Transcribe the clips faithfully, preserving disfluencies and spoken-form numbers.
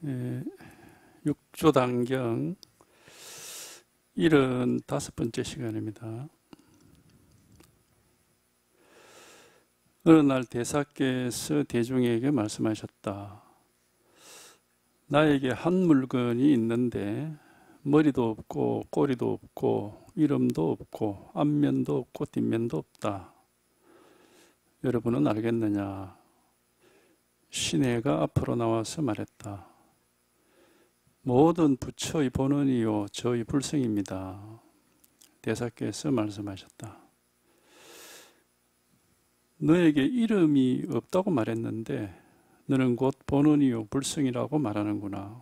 예, 육조단경 칠십오 번째 시간입니다. 어느 날 대사께서 대중에게 말씀하셨다. 나에게 한 물건이 있는데 머리도 없고 꼬리도 없고 이름도 없고 앞면도 없고 뒷면도 없다. 여러분은 알겠느냐? 시내가 앞으로 나와서 말했다. 모든 부처의 본원이요 저의 불성입니다. 대사께서 말씀하셨다. 너에게 이름이 없다고 말했는데 너는 곧 본원이요 불성이라고 말하는구나.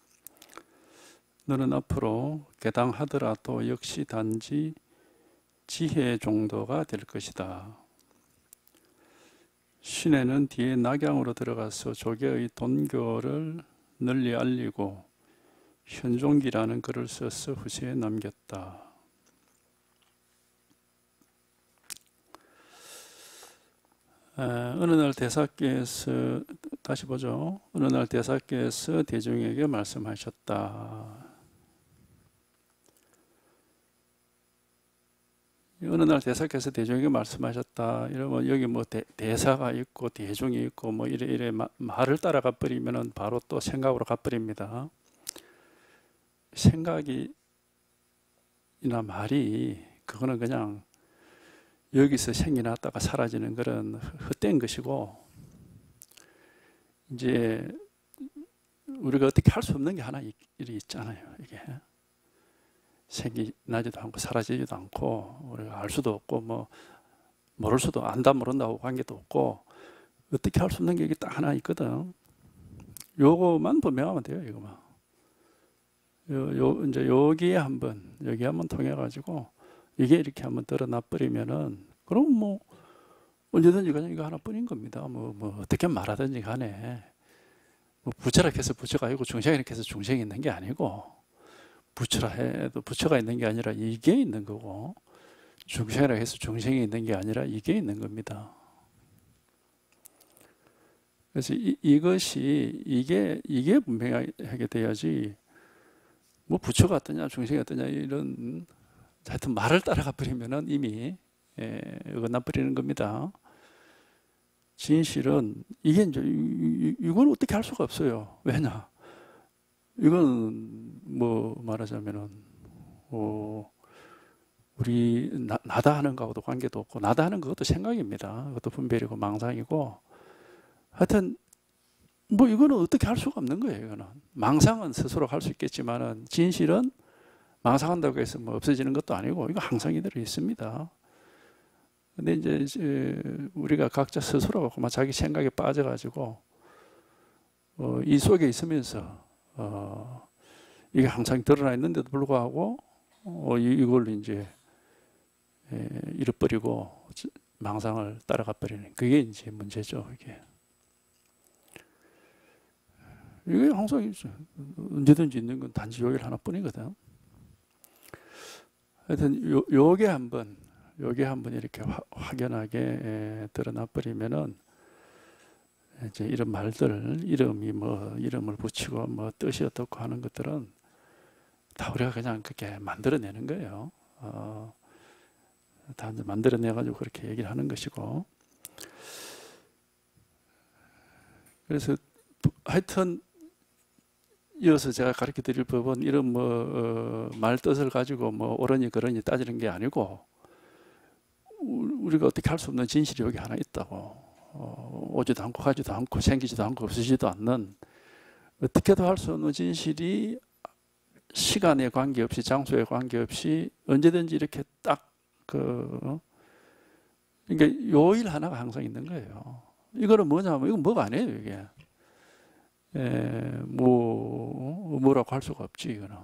너는 앞으로 개당하더라도 역시 단지 지혜 정도가 될 것이다. 시내는 뒤에 낙양으로 들어가서 조계의 돈교를 널리 알리고 현종기라는 글을 써서 후세에 남겼다. 에, 어느 날 대사께서 다시 보죠. 어느 날 대사께서 대중에게 말씀하셨다. 어느 날 대사께서 대중에게 말씀하셨다. 이러면 여기 뭐 대, 대사가 있고 대중이 있고 뭐 이래 이래 마, 말을 따라가 버리면은 바로 또 생각으로 가버립니다. 생각이나 말이 그거는 그냥 여기서 생겨났다가 사라지는 그런 헛된 것이고, 이제 우리가 어떻게 할 수 없는 게 하나 일이 있잖아요. 이게 생기나지도 않고 사라지지도 않고 우리가 알 수도 없고 뭐 모를 수도 안다 모른다고 관계도 없고 어떻게 할 수 없는 게 이게 딱 하나 있거든. 요거만 분명하면 돼요. 이거만. 요, 요 이제 여기에 한번 여기 한번 통해 가지고 이게 이렇게 한번 드러나 버리면은 그럼 뭐 언제든지 그냥 이거 하나뿐인 겁니다. 뭐, 뭐 어떻게 말하든지 간에 뭐 부처라 해서 부처가 있고 중생이라 해서 중생이 있는 게 아니고, 부처라 해도 부처가 있는 게 아니라 이게 있는 거고, 중생이라 해서 중생이 있는 게 아니라 이게 있는 겁니다. 그래서 이, 이것이 이게 이게 분명하게 돼야지. 뭐 부처가 어떠냐 중생이 어떠냐 이런 하여튼 말을 따라가 버리면은 이미 예, 어긋나 버리는 겁니다. 진실은 이게 이제 이건 어떻게 할 수가 없어요. 왜냐? 이건 뭐 말하자면은 어, 우리 나, 나다 하는 거하고도 관계도 없고, 나다 하는 그것도 생각입니다. 그것도 분별이고 망상이고, 하여튼 뭐 이거는 어떻게 할 수가 없는 거예요. 이거는 망상은 스스로 할 수 있겠지만은 진실은 망상한다고 해서 뭐 없어지는 것도 아니고 이거 항상 이대로 있습니다. 근데 이제 우리가 각자 스스로 자기 생각에 빠져가지고 어, 이 속에 있으면서 어, 이게 항상 드러나 있는데도 불구하고 어, 이걸 이제 에, 잃어버리고 망상을 따라가 버리는 그게 이제 문제죠. 이게. 이게 항상 있어. 언제든지 있는 건 단지 요일 하나뿐이거든. 하여튼 요, 요게 한번 요게 한번 이렇게 화, 확연하게 에, 드러나 버리면은 이제 이런 말들, 이름이 뭐 이름을 붙이고 뭐 뜻이 어떻고 하는 것들은 다 우리가 그냥 그렇게 만들어내는 거예요. 어, 다 이제 만들어내가지고 그렇게 얘기를 하는 것이고. 그래서 하여튼 이어서 제가 가르쳐 드릴 법은 이런 뭐, 어, 말 뜻을 가지고 뭐 옳으니 그러니 따지는 게 아니고, 우리가 어떻게 할 수 없는 진실이 여기 하나 있다고. 어, 오지도 않고 가지도 않고 생기지도 않고 없어지지도 않는, 어떻게도 할 수 없는 진실이 시간에 관계없이 장소에 관계없이 언제든지 이렇게 딱 그, 그러니까 요일 하나가 항상 있는 거예요. 이거는 뭐냐면 이건 뭐가 아니에요. 이게. 에, 뭐, 뭐라고 할 수가 없지, 이거는.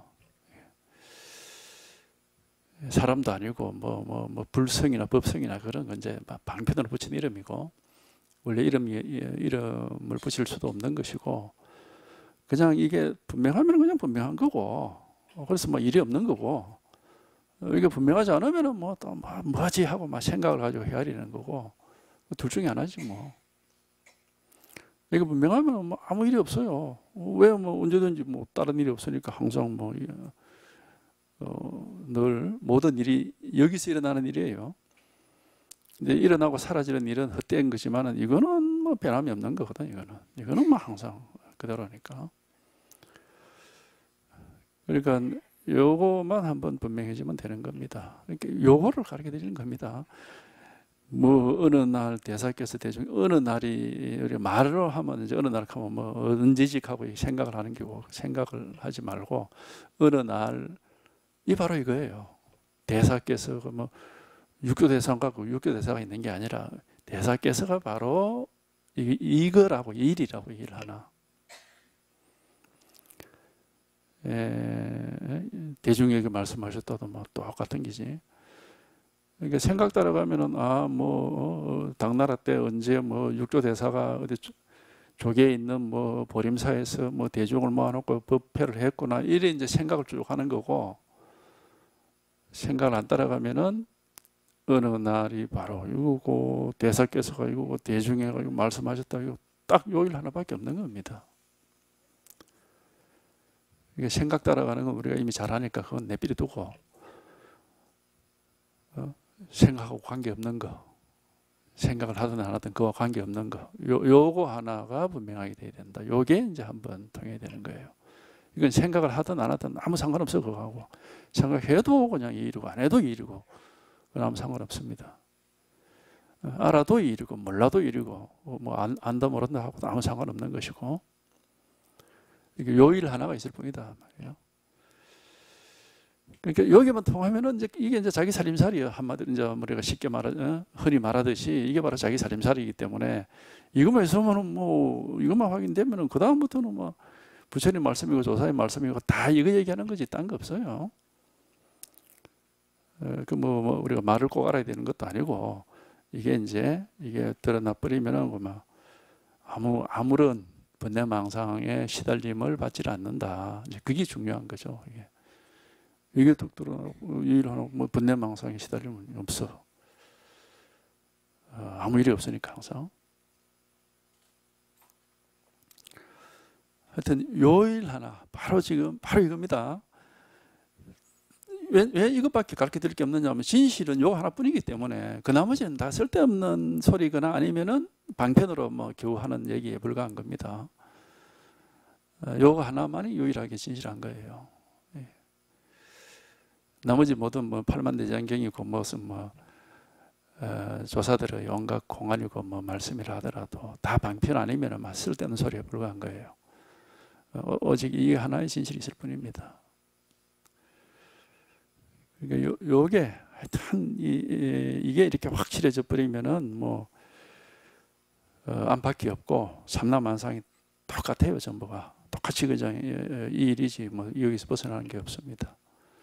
사람도 아니고, 뭐, 뭐, 뭐, 불성이나 법성이나 그런 건 이제 방편으로 붙인 이름이고, 원래 이름이, 이름을 붙일 수도 없는 것이고, 그냥 이게 분명하면 그냥 분명한 거고, 그래서 뭐 일이 없는 거고, 이게 분명하지 않으면 뭐 또 뭐, 뭐지 하고 막 생각을 가지고 헤아리는 거고, 둘 중에 하나지 뭐. 이게 분명하면 뭐 아무 일이 없어요. 왜 뭐 언제든지 뭐 다른 일이 없으니까 항상 뭐 어, 늘 모든 일이 여기서 일어나는 일이에요. 근데 일어나고 사라지는 일은 헛된 거지만은 이거는 뭐 변함이 없는 거거든. 이거는 이거는 뭐 항상 그대로니까. 그러니까 요거만 한번 분명해지면 되는 겁니다. 그러니까 요거를 가르쳐 드리는 겁니다. 뭐 어느 날 대사께서 대중 어느 날이 우리 말로 하면 이제 어느 날 하면 뭐 언제직하고 생각을 하는 게고 생각을 하지 말고 어느 날 이 바로 이거예요. 대사께서 뭐 육교 대사가 그 육교 대사가 있는 게 아니라 대사께서가 바로 이, 이거라고 일이라고 일 하나. 에, 대중에게 말씀하셨다도 뭐 똑같은 기지. 그러니까 생각 따라가면은 아 뭐 어, 당나라 때 언제 뭐 육조 대사가 어디 조계에 있는 뭐 보림사에서 뭐 대중을 모아놓고 법회를 했구나 이래 이제 생각을 쭉 하는 거고 생각을 안 따라가면은 어느 날이 바로 이거고 대사께서가 이거고 대중에가 이거 말씀하셨다 이거 딱 요일 하나밖에 없는 겁니다. 이게 생각 따라가는 건 우리가 이미 잘하니까 그건 내버려 두고 어? 생각하고 관계없는 거 생각을 하든 안 하든 그와 관계없는 거 요, 요거 하나가 분명하게 돼야 된다. 요게 이제 한번 통해야 되는 거예요. 이건 생각을 하든 안 하든 아무 상관없어 그거하고 생각해도 그냥 이이고 안 해도 이이고 그건 아무 상관없습니다. 알아도 이이고 몰라도 이이고 뭐 안, 안다 모른다 하고도 아무 상관없는 것이고 이게 요일 하나가 있을 뿐이다 말이에요. 그러니까 여기만 통하면은 이제 이게 이제 자기 살림살이에요. 한마디로 이제 우리가 쉽게 말하, 어? 흔히 말하듯이 이게 바로 자기 살림살이기 때문에 이것만 있으면은 뭐 이것만 확인되면은 그 다음부터는 뭐 부처님 말씀이고 조사의 말씀이고 다 이거 얘기하는 거지 딴 거 없어요. 어, 그 뭐 뭐 우리가 말을 꼭 알아야 되는 것도 아니고 이게 이제 이게 드러나 버리면은 뭐 아무 아무런 번뇌망상에 시달림을 받지 않는다. 이제 그게 중요한 거죠. 이게. 이게 뚝 드러나고 일하고 뭐 번뇌망상에 시달리면 없어. 어, 아무 일이 없으니까 항상. 하여튼 요일 하나 바로 지금 바로 이겁니다. 왜, 왜 이것밖에 가르쳐 드릴 게 없느냐 하면 진실은 요 하나뿐이기 때문에 그 나머지는 다 쓸데없는 소리거나 아니면은 방편으로 뭐 겨우 하는 얘기에 불과한 겁니다. 어, 요거 하나만이 유일하게 진실한 거예요. 나머지 모든 뭐 팔만대장경이고 무슨 뭐 어, 조사들의 온갖 공안이고 뭐 말씀이라 하더라도 다 방편 아니면은 막 쓸데없는 소리에 불과한 거예요. 어, 오직 이 하나의 진실이 있을 뿐입니다. 그러니까 요, 요게 하여튼 이, 이, 이게 이렇게 확실해져 버리면은 뭐 어, 안팎이 없고 삼라만상이 똑같아요. 전부가 똑같이 그냥 이, 이 일이지 뭐 여기서 벗어나는 게 없습니다.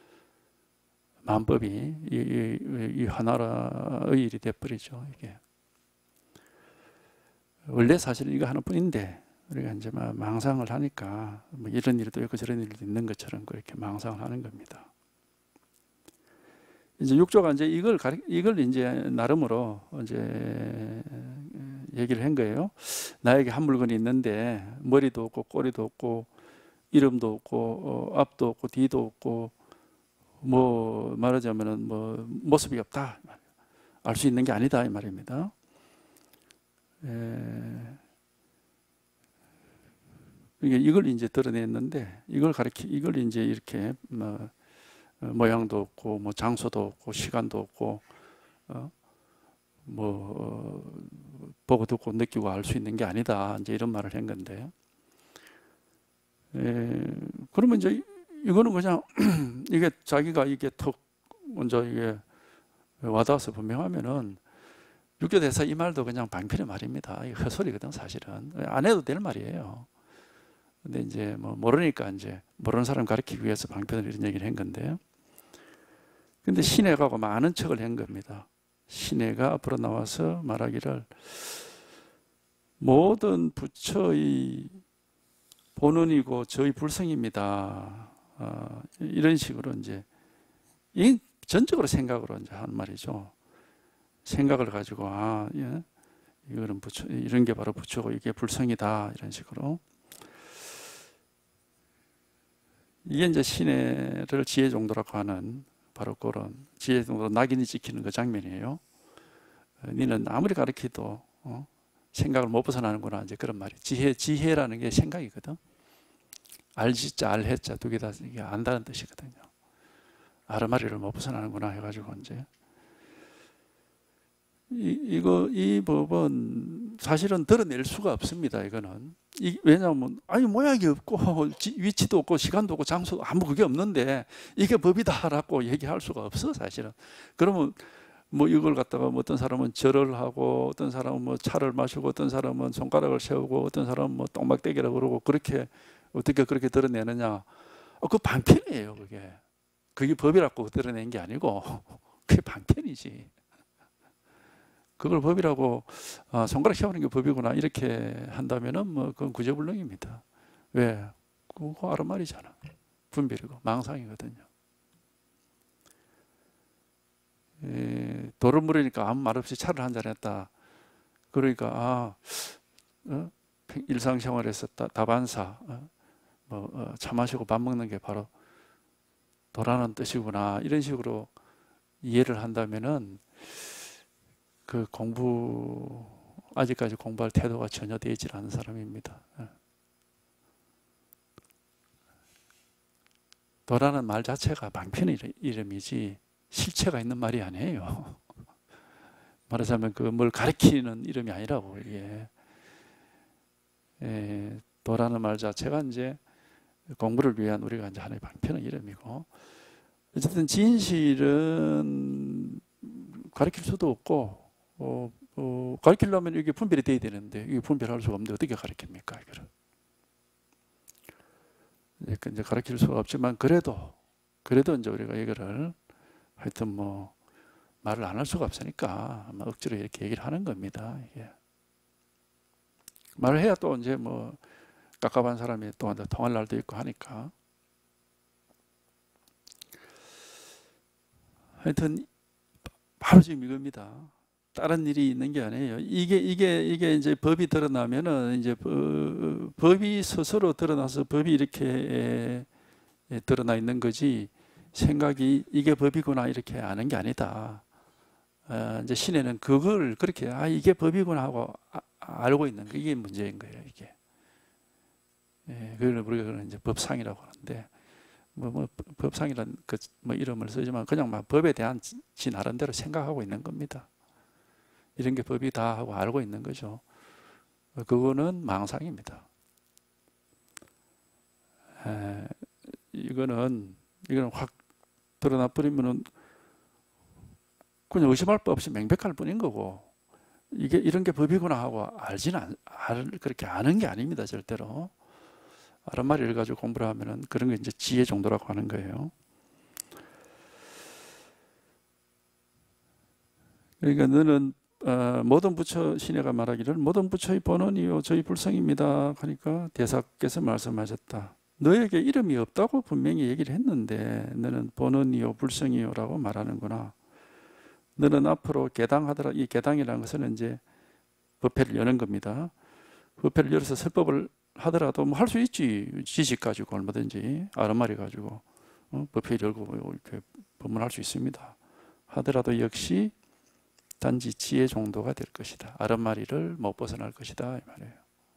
마음법이 이, 이, 이 하나의 일이 돼버리죠. 이게 원래 사실은 이거 하나뿐인데 우리가 이제 막 망상을 하니까 뭐 이런 일도 있고 저런 일도 있는 것처럼 그렇게 망상을 하는 겁니다. 이제 육조가 이제 이걸 가리, 이걸 이제 나름으로 이제 얘기를 한 거예요. 나에게 한 물건이 있는데 머리도 없고 꼬리도 없고 이름도 없고 어, 앞도 없고 뒤도 없고 뭐 말하자면은 뭐 모습이 없다 알 수 있는 게 아니다 이 말입니다. 에, 이걸 이제 드러냈는데 이걸 가리키 이걸 이제 이렇게 뭐 모양도 없고 뭐 장소도 없고 시간도 없고 어, 뭐 어, 보고 듣고 느끼고 알 수 있는 게 아니다 이제 이런 말을 한 건데 에, 그러면 이제 이거는 그냥 이게 자기가 이게 턱 먼저 이게 와닿아서 분명하면은 육교대사 이 말도 그냥 방편의 말입니다. 이 헛소리거든 사실은 안 해도 될 말이에요. 근데 이제 뭐 모르니까 이제 모르는 사람 가르치기 위해서 방편을 이런 얘기를 한 건데요. 근데 신해가 많은 척을 한 겁니다. 신해가 앞으로 나와서 말하기를 모든 부처의 본원이고 저희 불성입니다. 어, 이런 식으로 이제 이 전적으로 생각으로 이제 하는 말이죠. 생각을 가지고 아, 예, 이거는 부처, 이런 게 바로 부처고 이게 불성이다, 이런 식으로. 이게 이제 신해를 지혜 정도라고 하는 바로 그런 지혜 정도로 낙인이 찍히는 그 장면이에요. 너는 아무리 가르쳐도 어? 생각을 못 벗어나는구나, 이제 그런 말이. 지혜, 지혜라는 게 생각이거든. 알지자, 알해자 두 개 다 이게 안다는 뜻이거든요. 아르마리를 못 벗어나는구나 해가지고 이제 이, 이거 이 법은 사실은 드러낼 수가 없습니다. 이거는 이, 왜냐하면 아니 모양이 없고 지, 위치도 없고 시간도 없고 장소도 아무 그게 없는데 이게 법이다라고 얘기할 수가 없어 사실은. 그러면 뭐 이걸 갖다가 뭐 어떤 사람은 절을 하고 어떤 사람은 뭐 차를 마시고 어떤 사람은 손가락을 세우고 어떤 사람은 뭐 똥막대기라고 그러고 그렇게 어떻게 그렇게 드러내느냐? 어, 그 방편이에요. 그게 그게 법이라고 드러낸 게 아니고 그게 방편이지. 그걸 법이라고 아, 손가락 세우는 게 법이구나 이렇게 한다면은 뭐 그건 구제불능입니다. 왜? 그거 아르말이잖아. 분별이고 망상이거든요. 에, 도를 물으니까 아무 말 없이 차를 한잔 했다. 그러니까 아, 어? 일상생활에서 다, 다반사 어? 뭐, 어, 차 마시고 밥 먹는 게 바로 도라는 뜻이구나 이런 식으로 이해를 한다면은 그 공부 아직까지 공부할 태도가 전혀 되어 있지 않은 사람입니다. 도라는 말 자체가 방편의 이름이지 실체가 있는 말이 아니에요. 말하자면 그 뭘 가리키는 이름이 아니라고. 이게 에, 도라는 말 자체가 이제 공부를 위한 우리가 이제 하나의 방편의 이름이고, 어쨌든 진실은 가리킬 수도 없고, 어, 어, 가리키려면 이게 분별이 돼야 되는데 이게 분별할 수가 없는데 어떻게 가리킵니까? 이거를 이제 가리킬 수가 없지만 그래도 그래도 이제 우리가 이거를 하여튼 뭐 말을 안 할 수가 없으니까 아마 억지로 이렇게 얘기를 하는 겁니다. 이게 말을 해야 또 이제 뭐 깝깝한 사람이 또 통할 날도 있고 하니까. 하여튼 바로 지금 이겁니다. 다른 일이 있는 게 아니에요. 이게 이게 이게 이제 법이 드러나면은 이제 법, 법이 스스로 드러나서 법이 이렇게 드러나 있는 거지. 생각이 이게 법이구나 이렇게 아는 게 아니다. 어, 이제 신에는 그걸 그렇게 아 이게 법이구나 하고 아, 알고 있는 거 이게 문제인 거예요. 이게. 예, 그걸 우리가 이제 법상이라고 하는데 뭐, 뭐 법상이란 그 뭐 이름을 쓰지만 그냥 막 법에 대한 지, 지 나름대로 생각하고 있는 겁니다. 이런 게 법이다 하고 알고 있는 거죠. 그거는 망상입니다. 에, 이거는 이거는 확 드러나 버리면은 그냥 의심할 바 없이 명백할 뿐인 거고, 이게 이런 게 법이구나 하고 알지는 안, 알, 그렇게 아는 게 아닙니다. 절대로. 아란말이를 가지고 공부를 하면은 그런 게 이제 지혜 정도라고 하는 거예요. 그러니까 너는 어, 모든 부처 신해가 말하기를 모든 부처의 본원이요 저희 불성입니다 하니까 대사께서 말씀하셨다. 너에게 이름이 없다고 분명히 얘기를 했는데 너는 본원이요 불성이요 라고 말하는구나. 너는 앞으로 개당하더라. 이 개당이라는 것은 이제 법회를 여는 겁니다. 법회를 열어서 설법을 하더라도 뭐 할 수 있지. 지식 가지고 얼마든지 아르마리 가지고 어? 법회 열고 이렇게 법문할 수 있습니다. 하더라도 역시 단지 지혜 정도가 될 것이다. 아르마리를 못 벗어날 것이다 이 말이에요.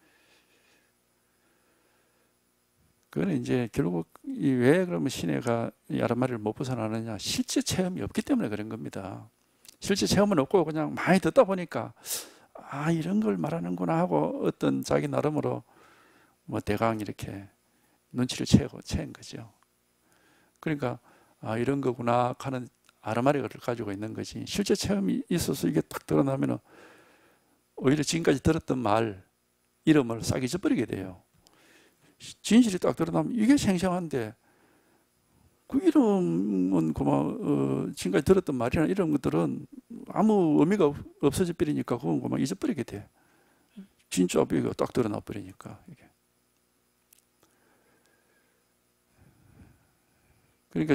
그거는 이제 결국 이 왜 그러면 신해가 이 아르마리를 못 벗어나느냐? 실제 체험이 없기 때문에 그런 겁니다. 실제 체험은 없고 그냥 많이 듣다 보니까 아 이런 걸 말하는구나 하고 어떤 자기 나름으로 뭐 대강 이렇게 눈치를 채고 채인 거죠. 그러니까 아 이런 거구나 하는 아르마리를 가지고 있는 거지. 실제 체험이 있어서 이게 딱 드러나면 오히려 지금까지 들었던 말 이름을 싹 잊어버리게 돼요. 진실이 딱 드러나면 이게 생생한데 그 이름은 그만 어, 지금까지 들었던 말이나 이런 것들은 아무 의미가 없어져 버리니까 그건 그만 잊어버리게 돼. 진짜 이거 딱 드러나 버리니까 이게. 그러니까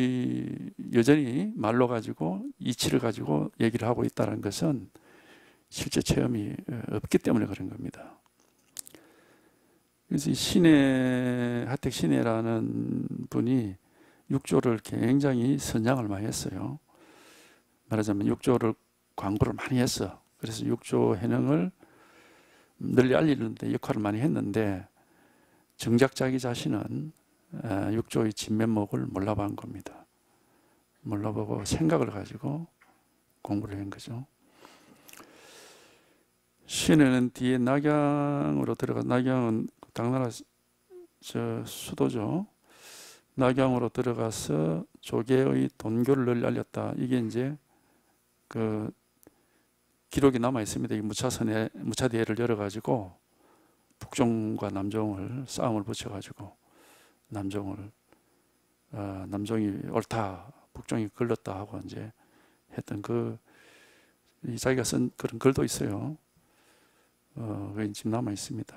이 여전히 말로 가지고 이치를 가지고 얘기를 하고 있다는 것은 실제 체험이 없기 때문에 그런 겁니다. 그래서 이 신해, 하택 신해라는 분이 육조를 굉장히 선양을 많이 했어요. 말하자면 육조를 광고를 많이 했어. 그래서 육조 해능을 널리 알리는 데 역할을 많이 했는데 정작 자기 자신은 육조의 진면목을 몰라본 겁니다. 몰라보고 생각을 가지고 공부를 한 거죠. 신해는 뒤에 낙양으로 들어가, 낙양은 당나라 저 수도죠. 낙양으로 들어가서 조계의 돈교를 널리 알렸다. 이게 이제 그 기록이 남아 있습니다. 이 무차선에 무차대회를 열어가지고 북종과 남종을 싸움을 붙여가지고 남종을 어, 남종이 옳다, 북종이 걸렸다 하고 이제 했던 그 자기가 쓴 그런 글도 있어요. 어, 그게 지금 남아 있습니다.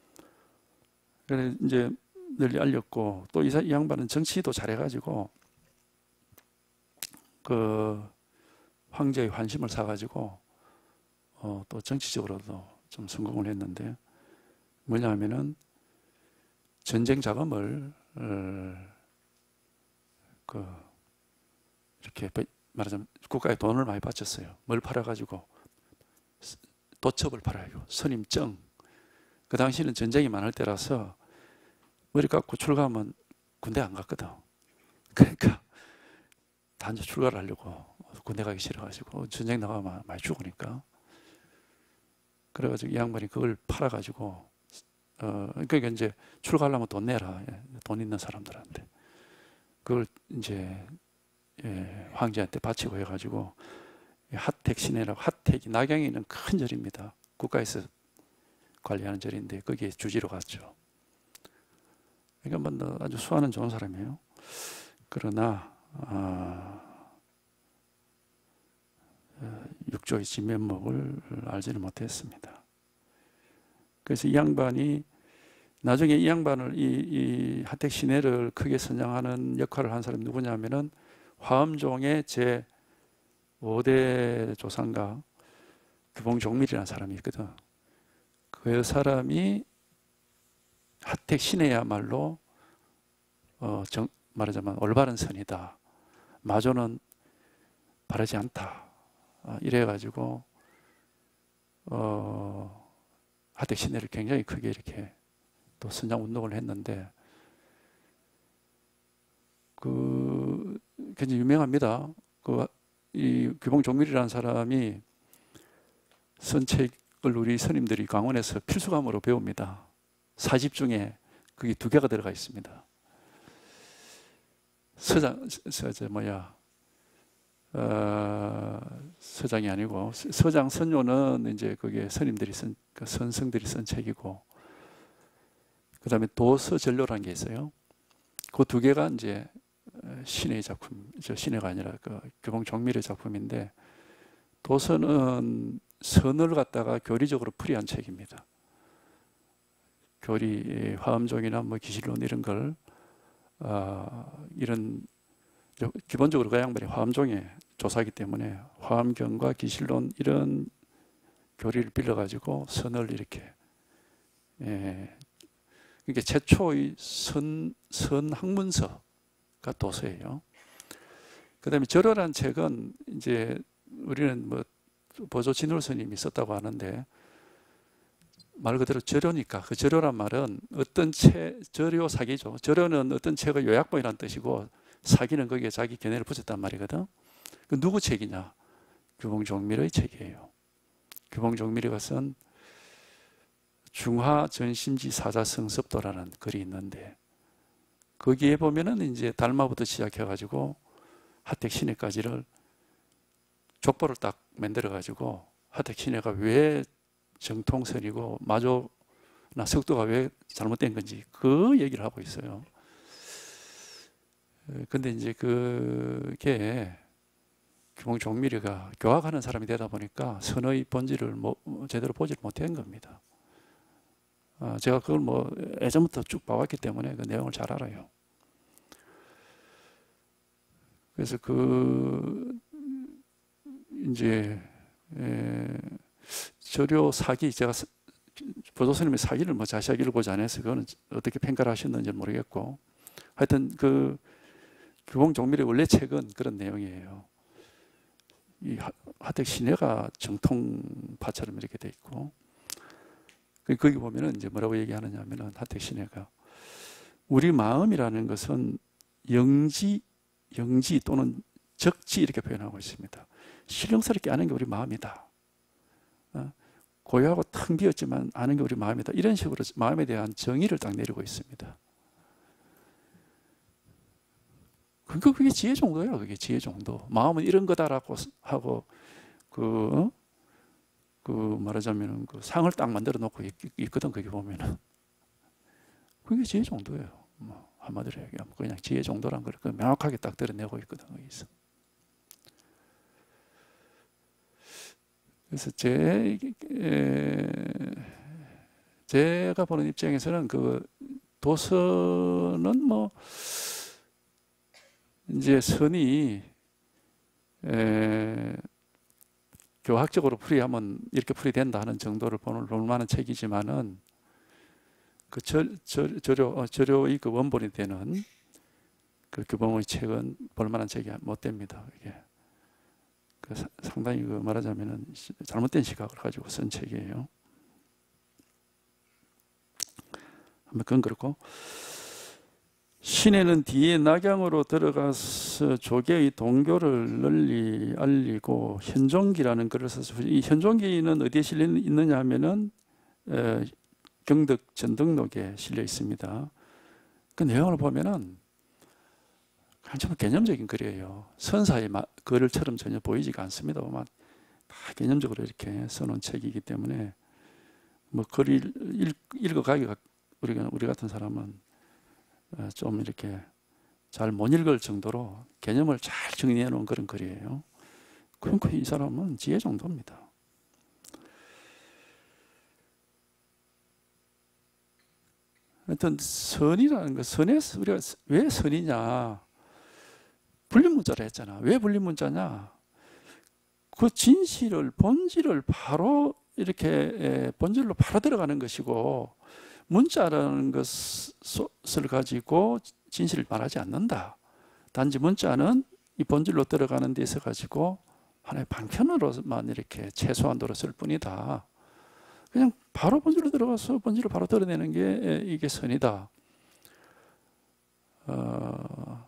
그래 이제 널리 알렸고 또 이 이 양반은 정치도 잘해가지고 그 황제의 환심을 사가지고 어, 또 정치적으로도 좀 성공을 했는데 뭐냐면은 전쟁 자금을 어, 그 이렇게 말하자면 국가에 돈을 많이 바쳤어요. 뭘 팔아가지고 도첩을 팔아요. 선임증. 그 당시는 전쟁이 많을 때라서 머리 깎고 출가하면 군대 안 갔거든. 그러니까 단지 출가를 하려고 군대 가기 싫어가지고 전쟁 나가면 많이 죽으니까 그래가지고 이 양반이 그걸 팔아가지고 어 그러니까 이제 출가하려면 돈 내라. 돈 있는 사람들한테 그걸 이제 예, 황제한테 바치고 해가지고 하택 신해라고, 하택이 낙양에 있는 큰 절입니다. 국가에서 관리하는 절인데 거기에 주지로 갔죠. 그러니까 아주 수완은 좋은 사람이에요. 그러나 어, 육조의 진면목을 알지는 못했습니다. 그래서 이 양반이 나중에 이 양반을 이, 이 하택 신해를 크게 선양하는 역할을 한 사람이 누구냐면은 화엄종의 제오 대 조상가 규봉종밀이라는 사람이 있거든. 그 사람이 하택 신해야말로 어, 정, 말하자면 올바른 선이다. 마조는 바르지 않다. 어, 이래가지고 어, 하택 신해를 굉장히 크게 이렇게 또 선양 운동을 했는데 그 굉장히 유명합니다. 그 이 규봉종밀이라는 사람이 쓴 책을 우리 스님들이 강원에서 필수과목으로 배웁니다. 사집 중에 그게 두 개가 들어가 있습니다. 서장, 서, 저 뭐야, 어, 서장이 아니고 서장 선조는 이제 그게 스님들이 쓴, 그 선성들이 쓴 책이고, 그 다음에 도서전료라는 게 있어요. 그 두 개가 이제 신의 작품, 저 신의가 아니라 그 규봉종밀의 작품인데, 도서는 선을 갖다가 교리적으로 풀이한 책입니다. 교리, 화엄종이나 뭐 기실론 이런 걸, 어, 이런, 기본적으로 그 양반이 화엄종의 조사이기 때문에 화엄경과 기실론 이런 교리를 빌려가지고 선을 이렇게, 예, 이게 최초의 선, 선학문서가 도서예요. 그 다음에 절어란 책은 이제 우리는 뭐 보조 진울 스님이 썼다고 하는데 말 그대로 절요니까 그 절요란 말은 어떤 책, 절요 사기죠. 절요는 어떤 책의 요약본이라는 뜻이고 사기는 거기에 자기 견해를 붙였단 말이거든. 그 누구 책이냐? 규봉종밀의 책이에요. 규봉종밀이가 쓴 중화전심지 사자성습도라는 글이 있는데 거기에 보면은 이제 달마부터 시작해가지고 하택 신해까지를 족보를 딱 만들어가지고 하택 신해가 왜 정통선이고 마조나 석도가 왜 잘못된 건지 그 얘기를 하고 있어요. 근데 이제 그게 규봉종밀이가 교학하는 사람이 되다 보니까 선의 본질을 뭐 제대로 보지를 못한 겁니다. 제가 그걸 뭐 예전부터 쭉 봐왔기 때문에 그 내용을 잘 알아요. 그래서 그 이제 저료 사기, 제가 보도스님의 사기를 뭐 자세하게 읽어보지 않아서 그거는 어떻게 평가를 하셨는지 모르겠고, 하여튼 그 규봉 종밀의 원래 책은 그런 내용이에요. 이 하택 시내가 정통파처럼 이렇게 돼 있고, 거기 보면은 이제 뭐라고 얘기하느냐면은 하택 시내가 우리 마음이라는 것은 영지, 영지 또는 적지 이렇게 표현하고 있습니다. 실용스럽게 아는 게 우리 마음이다. 고요하고 텅 비었지만 아는 게 우리 마음이다. 이런 식으로 마음에 대한 정의를 딱 내리고 있습니다. 그게, 그게 지혜 정도야. 그게 지혜 정도. 마음은 이런 거다라고 하고, 그, 그 말하자면 그 상을 딱 만들어 놓고 있, 있거든. 거기 보면은. 그게 지혜 정도예요. 뭐 한마디로 얘기하면 그냥 지혜 정도란 걸 명확하게 딱 드러내고 있거든. 거기서. 그래서 제, 에, 제가 보는 입장에서는 그 도서는 뭐 이제 선이 에, 교학적으로 풀이하면 이렇게 풀이된다 하는 정도를 보는 볼만한 책이지만은 그 절, 절, 저료, 저료의 그 원본이 되는 그 규봉의 책은 볼만한 책이 못 됩니다. 이게. 그 상당히 그 말하자면은 잘못된 시각을 가지고 쓴 책이에요. 그건 그렇고, 시내는 뒤에 낙양으로 들어가서 조계의 동교를 널리 알리고 현종기라는 글을 써서, 이 현종기는 어디에 실려 있느냐 하면은 에, 경덕 전등록에 실려 있습니다. 그 내용을 보면은 한참 개념적인 글이에요. 선사의 글처럼 전혀 보이지가 않습니다. 보면 다 개념적으로 이렇게 써놓은 책이기 때문에 뭐 글을 읽어가기가 우리가 우리 같은 사람은 좀 이렇게 잘 못 읽을 정도로 개념을 잘 정리해 놓은 그런 글이에요. 그러니까 이 사람은 지혜 정도입니다. 하여튼 선이라는 거, 선에서 우리가 왜 선이냐? 분리문자로 했잖아. 왜 분리문자냐? 그 진실을, 본질을 바로 이렇게 본질로 바로 들어가는 것이고, 문자라는 것을 가지고 진실을 말하지 않는다. 단지 문자는 이 본질로 들어가는 데 있어 가지고 하나의 방편으로만 이렇게 최소한도로 쓸 뿐이다. 그냥 바로 본질로 들어가서 본질을 바로 드러내는 게 이게 선이다. 어,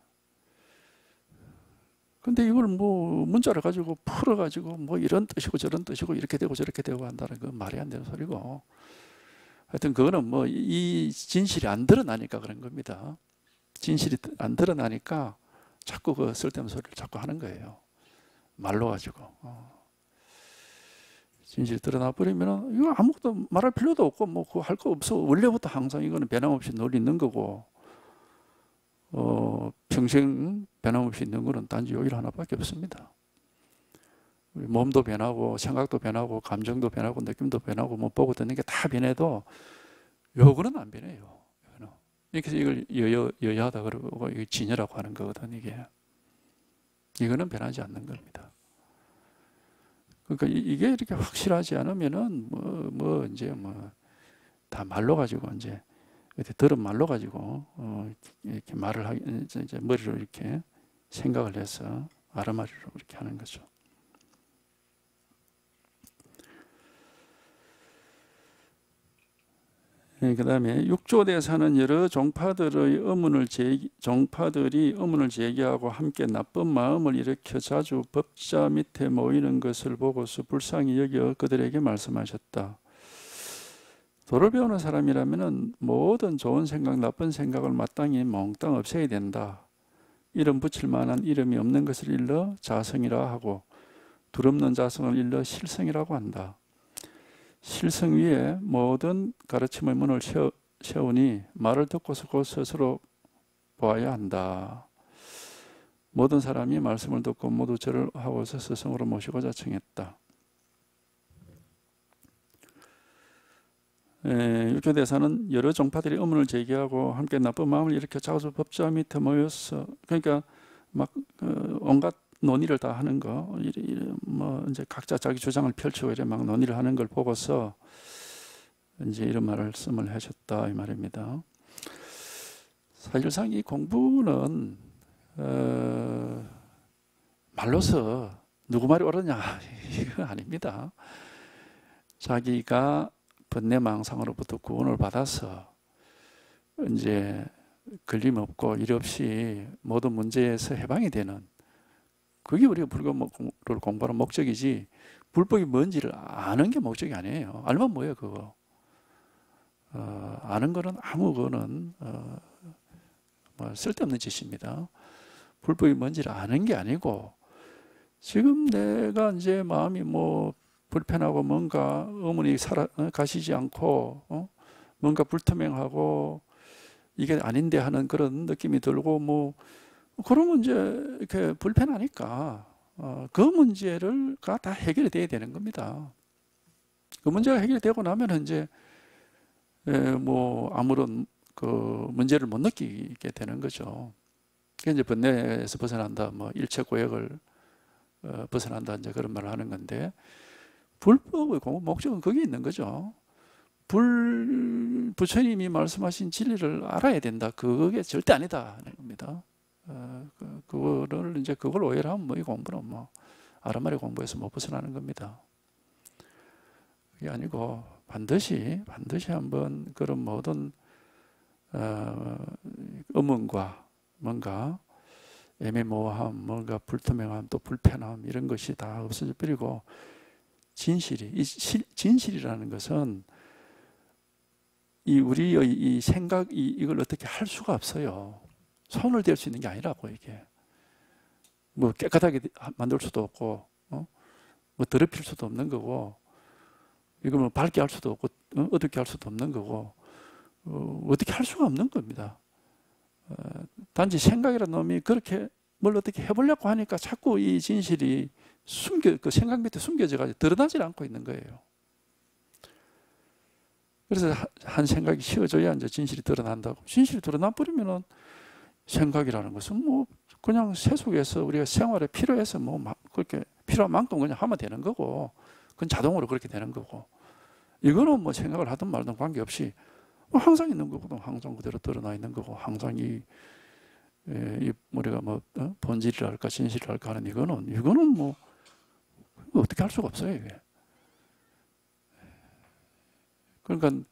근데 이걸 뭐 문자를 가지고 풀어가지고 뭐 이런 뜻이고 저런 뜻이고 이렇게 되고 저렇게 되고 한다는 건 말이 안 되는 소리고, 하여튼 그거는 뭐 이 진실이 안 드러나니까 그런 겁니다. 진실이 안 드러나니까 자꾸 그 쓸데없는 소리를 자꾸 하는 거예요. 말로 가지고. 어. 진실이 드러나 버리면 이거 아무것도 말할 필요도 없고 뭐 그거 할 거 없어. 원래부터 항상 이거는 변함없이 늘 있는 거고, 어, 평생 변함없이 있는 거는 단지 요일 하나밖에 없습니다. 우리 몸도 변하고 생각도 변하고 감정도 변하고 느낌도 변하고 뭐 보고 듣는 게 다 변해도 요거는 안 변해요. 이렇게 이걸 여여, 여여하다 그러고 이게 진여라고 하는 거거든. 이게 이거는 변하지 않는 겁니다. 그러니까 이게 이렇게 확실하지 않으면은 뭐, 뭐 이제 뭐 다 말로 가지고 이제 들은 말로 가지고 어 이렇게 말을 하기 이제 머리로 이렇게 생각을 해서 아르마리로 이렇게 하는 거죠. 네, 그 다음에 육조대 사는 여러 종파들의 의문을 제기, 종파들이 의문을 제기하고 함께 나쁜 마음을 일으켜 자주 법자 밑에 모이는 것을 보고서 불쌍히 여겨 그들에게 말씀하셨다. 도를 배우는 사람이라면 모든 좋은 생각, 나쁜 생각을 마땅히 몽땅 없애야 된다. 이름 붙일 만한 이름이 없는 것을 일러 자성이라 하고 두렵는 자성을 일러 실성이라고 한다. 실성 위에 모든 가르침의 문을 세우니 말을 듣고서 곧 스스로 보아야 한다. 모든 사람이 말씀을 듣고 모두 절을 하고서 스승으로 모시고자 청했다. 육조대사는 여러 종파들이 의문을 제기하고 함께 나쁜 마음을 일으켜 자주 법자 밑에 모여서, 그러니까 막 온갖 논의를 다 하는 거, 이래, 이래 뭐 이제 각자 자기 주장을 펼치고 이래 막 논의를 하는 걸 보고서 이제 이런 말씀을 하셨다 이 말입니다. 사실상 이 공부는 어, 말로서 누구 말이 옳으냐 이거 아닙니다. 자기가 번뇌망상으로부터 구원을 받아서 이제 걸림없고 일 없이 모든 문제에서 해방이 되는, 그게 우리가 불교를 공부하는 목적이지 불법이 뭔지를 아는 게 목적이 아니에요. 알면 뭐예요 그거. 어, 아는 거는 아무 거는 어, 뭐 쓸데없는 짓입니다. 불법이 뭔지를 아는 게 아니고, 지금 내가 이제 마음이 뭐 불편하고 뭔가 의문이 살아, 어, 가시지 않고 어? 뭔가 불투명하고 이게 아닌데 하는 그런 느낌이 들고 뭐 그러면 이제 이렇게 불편하니까 어, 그 문제를가 다 해결이 돼야 되는 겁니다. 그 문제가 해결되고 나면 이제 예, 뭐 아무런 그 문제를 못 느끼게 되는 거죠. 그게 이제 번뇌에서 벗어난다, 뭐 일체 고역을 어, 벗어난다 이제 그런 말을 하는 건데, 불법의 공부 목적은 거기에 있는 거죠. 불 부처님이 말씀하신 진리를 알아야 된다. 그게 절대 아니다 하는 겁니다. 어, 그, 그거를 이제 그걸 오해를 하면 뭐 이 공부는 뭐 아르마리 공부에서 못 벗어나는 겁니다. 그게 아니고 반드시 반드시 한번 그런 모든 어, 의문과 뭔가 애매모호함, 뭔가 불투명함, 또 불편함 이런 것이 다 없어져 버리고 진실이, 이 실, 진실이라는 것은 이 우리의 이 생각, 이, 이걸 어떻게 할 수가 없어요. 손을 댈 수 있는 게 아니라고, 이게. 뭐 깨끗하게 만들 수도 없고, 어? 뭐 더럽힐 수도 없는 거고, 이거 뭐 밝게 할 수도 없고, 어? 어둡게 할 수도 없는 거고, 어, 어떻게 할 수가 없는 겁니다. 어, 단지 생각이라는 놈이 그렇게 뭘 어떻게 해보려고 하니까 자꾸 이 진실이 숨겨, 그 생각 밑에 숨겨져가지고 드러나질 않고 있는 거예요. 그래서 한 생각이 쉬어져야 이제 진실이 드러난다고. 진실이 드러나 버리면은 생각이라는 것은 뭐 그냥 세속에서 우리가 생활에 필요해서 뭐 그렇게 필요한 만큼 그냥 하면 되는 거고, 그건 자동으로 그렇게 되는 거고, 이거는 뭐 생각을 하든 말든 관계없이 항상 있는 거거든. 항상 그대로 드러나 있는 거고, 항상 이, 이 우리가 뭐 어? 본질이랄까 진실이랄까 하는 이거는 이거는 뭐 어떻게 할 수가 없어요, 이게. 그러니까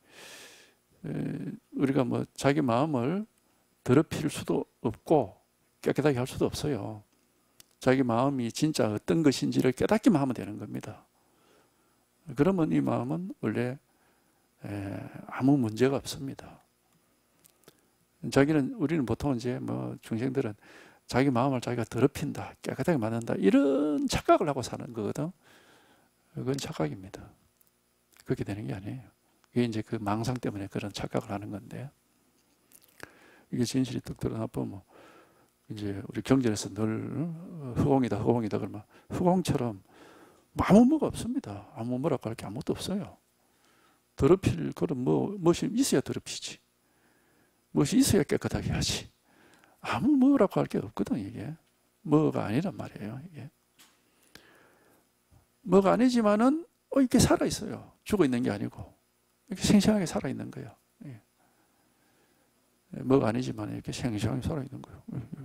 우리가 뭐 자기 마음을 더럽힐 수도 없고 깨끗하게 할 수도 없어요. 자기 마음이 진짜 어떤 것인지를 깨닫기만 하면 되는 겁니다. 그러면 이 마음은 원래 아무 문제가 없습니다. 자기는, 우리는 보통 이제 뭐 중생들은 자기 마음을 자기가 더럽힌다, 깨끗하게 만든다, 이런 착각을 하고 사는 거거든. 그건 착각입니다. 그렇게 되는 게 아니에요. 이게 이제 그 망상 때문에 그런 착각을 하는 건데, 이게 진실이 뚝 드러나 보면 이제 우리 경전에서 늘 허공이다 허공이다 그러면 허공처럼 아무 뭐가 없습니다. 아무 뭐라고 할 게 아무것도 없어요. 더럽힐 그런 뭐 무엇이 있어야 더럽히지, 무엇이 있어야 깨끗하게 하지. 아무 뭐라고 할 게 없거든. 이게 뭐가 아니란 말이에요. 이게 뭐가 아니지만은 어, 이렇게 살아 있어요. 죽어 있는 게 아니고 이렇게 생생하게 살아 있는 거예요. 예. 뭐가 아니지만 이렇게 생생하게 살아 있는 거예요.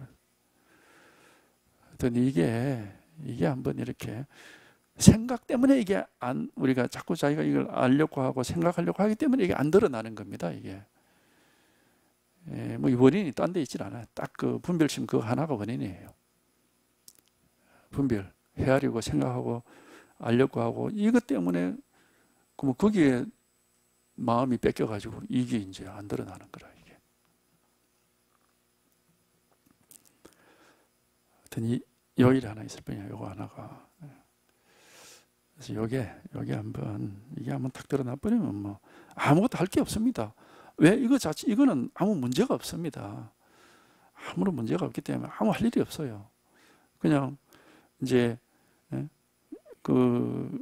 하여튼 이게 이게 한번 이렇게 생각 때문에 이게 안, 우리가 자꾸 자기가 이걸 알려고 하고 생각하려고 하기 때문에 이게 안 드러나는 겁니다. 이게 예, 뭐 원인이 딴 데 있질 않아요. 딱 그 분별심 그거 하나가 원인이에요. 분별 헤아리고 생각하고 알려고 하고 이것 때문에 그럼 거기에 마음이 뺏겨가지고 이게 이제 안 드러나는 거라, 이게. 하여튼 이 여일 하나 있을 뿐이야, 요거 하나가. 그래서 요게, 요게 한번, 이게 한번 탁 드러나 버리면 뭐 아무것도 할 게 없습니다. 왜? 이거 자체, 이거는 아무 문제가 없습니다. 아무런 문제가 없기 때문에 아무 할 일이 없어요. 그냥 이제, 그,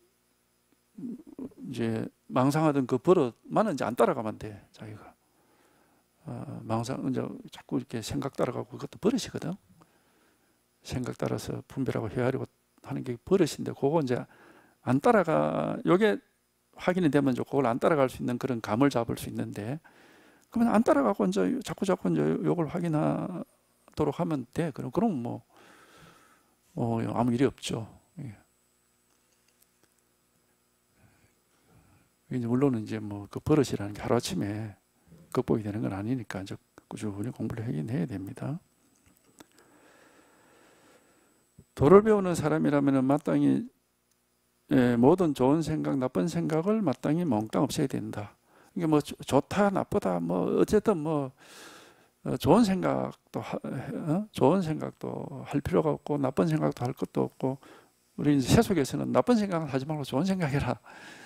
이제 망상하던 그 버릇만은 이제 안 따라가면 돼, 자기가. 어, 망상, 이제 자꾸 이렇게 생각 따라가고 그것도 버릇이거든. 생각 따라서 분별하고 헤아리고 하는 게 버릇인데, 그거 이제 안 따라가, 요게 확인이 되면 이제 그걸 안 따라갈 수 있는 그런 감을 잡을 수 있는데, 그러면 안 따라가고 이제 자꾸 자꾸 이제 요걸 확인하도록 하면 돼. 그럼 그럼 뭐 어, 아무 일이 없죠. 예. 이제 물론은 이제 뭐 그 버릇이라는 게 하루아침에 극복이 되는 건 아니니까 이제 꾸준히 공부를 하긴 해야 됩니다. 도를 배우는 사람이라면 마땅히 예, 모든 좋은 생각, 나쁜 생각을 마땅히 몽땅 없애야 된다. 이게 뭐 좋다, 나쁘다, 뭐 어쨌든 뭐 좋은 생각도 하, 어? 좋은 생각도 할 필요가 없고 나쁜 생각도 할 것도 없고, 우리 이제 세속에서는 나쁜 생각을 하지 말고 좋은 생각해라,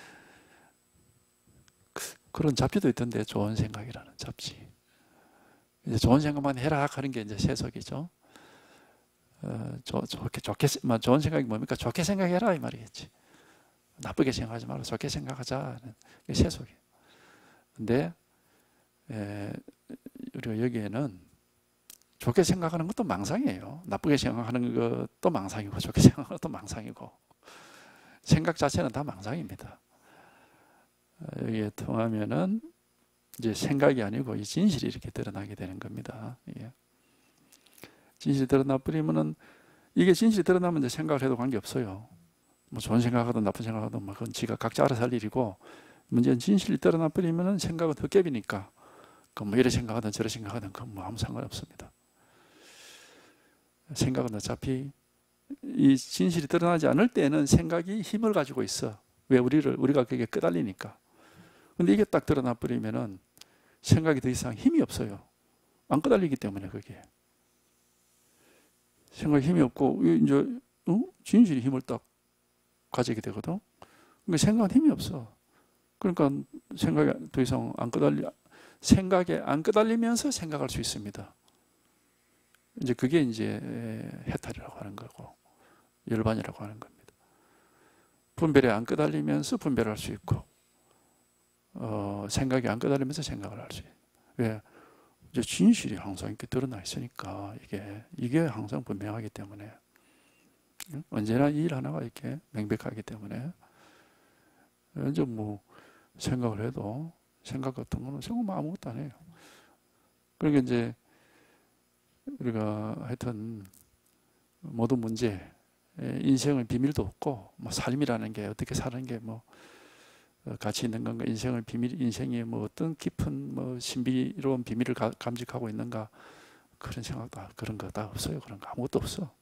그런 잡지도 있던데, 좋은 생각이라는 잡지. 이제 좋은 생각만 해라 하는 게 이제 세속이죠. 어, 좋, 좋게, 좋게, 뭐 좋은 생각이 뭡니까? 좋게 생각해라 이 말이겠지. 나쁘게 생각하지 말고 좋게 생각하자. 이게 세속이에요. 근데 에, 우리가 여기에는 좋게 생각하는 것도 망상이에요. 나쁘게 생각하는 것도 망상이고 좋게 생각하는 것도 망상이고, 생각 자체는 다 망상입니다. 여기에 통하면은 이제 생각이 아니고 이 진실이 이렇게 드러나게 되는 겁니다. 예. 진실이 드러나 버리면은, 이게 진실이 드러나면 이제 생각을 해도 관계 없어요. 뭐 좋은 생각하든 나쁜 생각하든 뭐 그건 지가 각자 알아서 할 일이고, 문제는 진실이 드러나 버리면은 생각은 헛개비니까 그 뭐 이래 생각하든 저래 생각하든 그건 뭐 아무 상관없습니다. 생각은 어차피 이 진실이 드러나지 않을 때는 생각이 힘을 가지고 있어. 왜? 우리를 우리가 그게 끄달리니까. 근데 이게 딱 드러나 버리면은 생각이 더 이상 힘이 없어요. 안 끄달리기 때문에. 그게 생각이 힘이 없고 이제 어? 진실이 힘을 딱 가지게 되거든. 그러니까 생각은 힘이 없어. 그러니까 생각이 더 이상 안 끄달리 생각에 안 끄달리면서 생각할 수 있습니다. 이제 그게 이제 해탈이라고 하는 거고 열반이라고 하는 겁니다. 분별에 안 끄달리면서 분별할 수 있고, 어, 생각이 안 끄달리면서 생각을 할 수 있어요. 왜? 이제 진실이 항상 이렇게 드러나 있으니까 이게 이게 항상 분명하기 때문에, 언제나 이 일 하나가 이렇게 명백하기 때문에 이제 뭐 생각을 해도 생각 같은 거는 생각만 아무것도 안 해요. 그러니까 이제 우리가 하여튼 모든 문제, 인생은 비밀도 없고 뭐 삶이라는 게 어떻게 사는 게 뭐 가치 있는 건가, 인생을 비밀, 인생이 뭐 어떤 깊은 뭐 신비로운 비밀을 가, 감직하고 있는가, 그런 생각도 그런 거 다 없어요. 그런 거 아무것도 없어.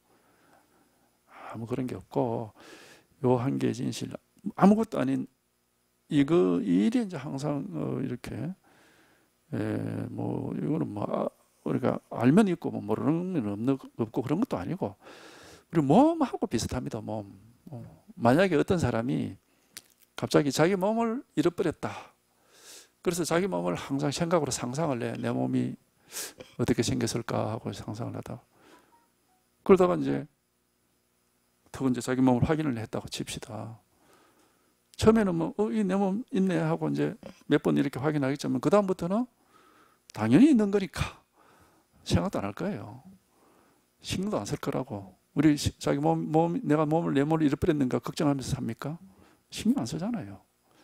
아무 그런 게 없고, 요 한 개의 진실, 아무것도 아닌 이거 이 일이 이제 항상 어 이렇게 에 뭐 이거는 뭐 우리가 알면 있고 뭐 모르는 건 없는 없고 그런 것도 아니고, 우리 몸하고 비슷합니다. 몸. 어. 만약에 어떤 사람이 갑자기 자기 몸을 잃어버렸다. 그래서 자기 몸을 항상 생각으로 상상을 해. 내 몸이 어떻게 생겼을까 하고 상상을 하다. 그러다가 이제 더 이제 자기 몸을 확인을 했다고 칩시다. 처음에는 뭐, 어, 이 내 몸 있네 하고 이제 몇 번 이렇게 확인하겠지만, 그다음부터는 당연히 있는 거니까 생각도 안 할 거예요. 신경도 안 쓸 거라고. 우리 자기 몸, 몸, 내가 몸을, 내 몸을 잃어버렸는가 걱정하면서 삽니까? 신경 안 쓰잖아요.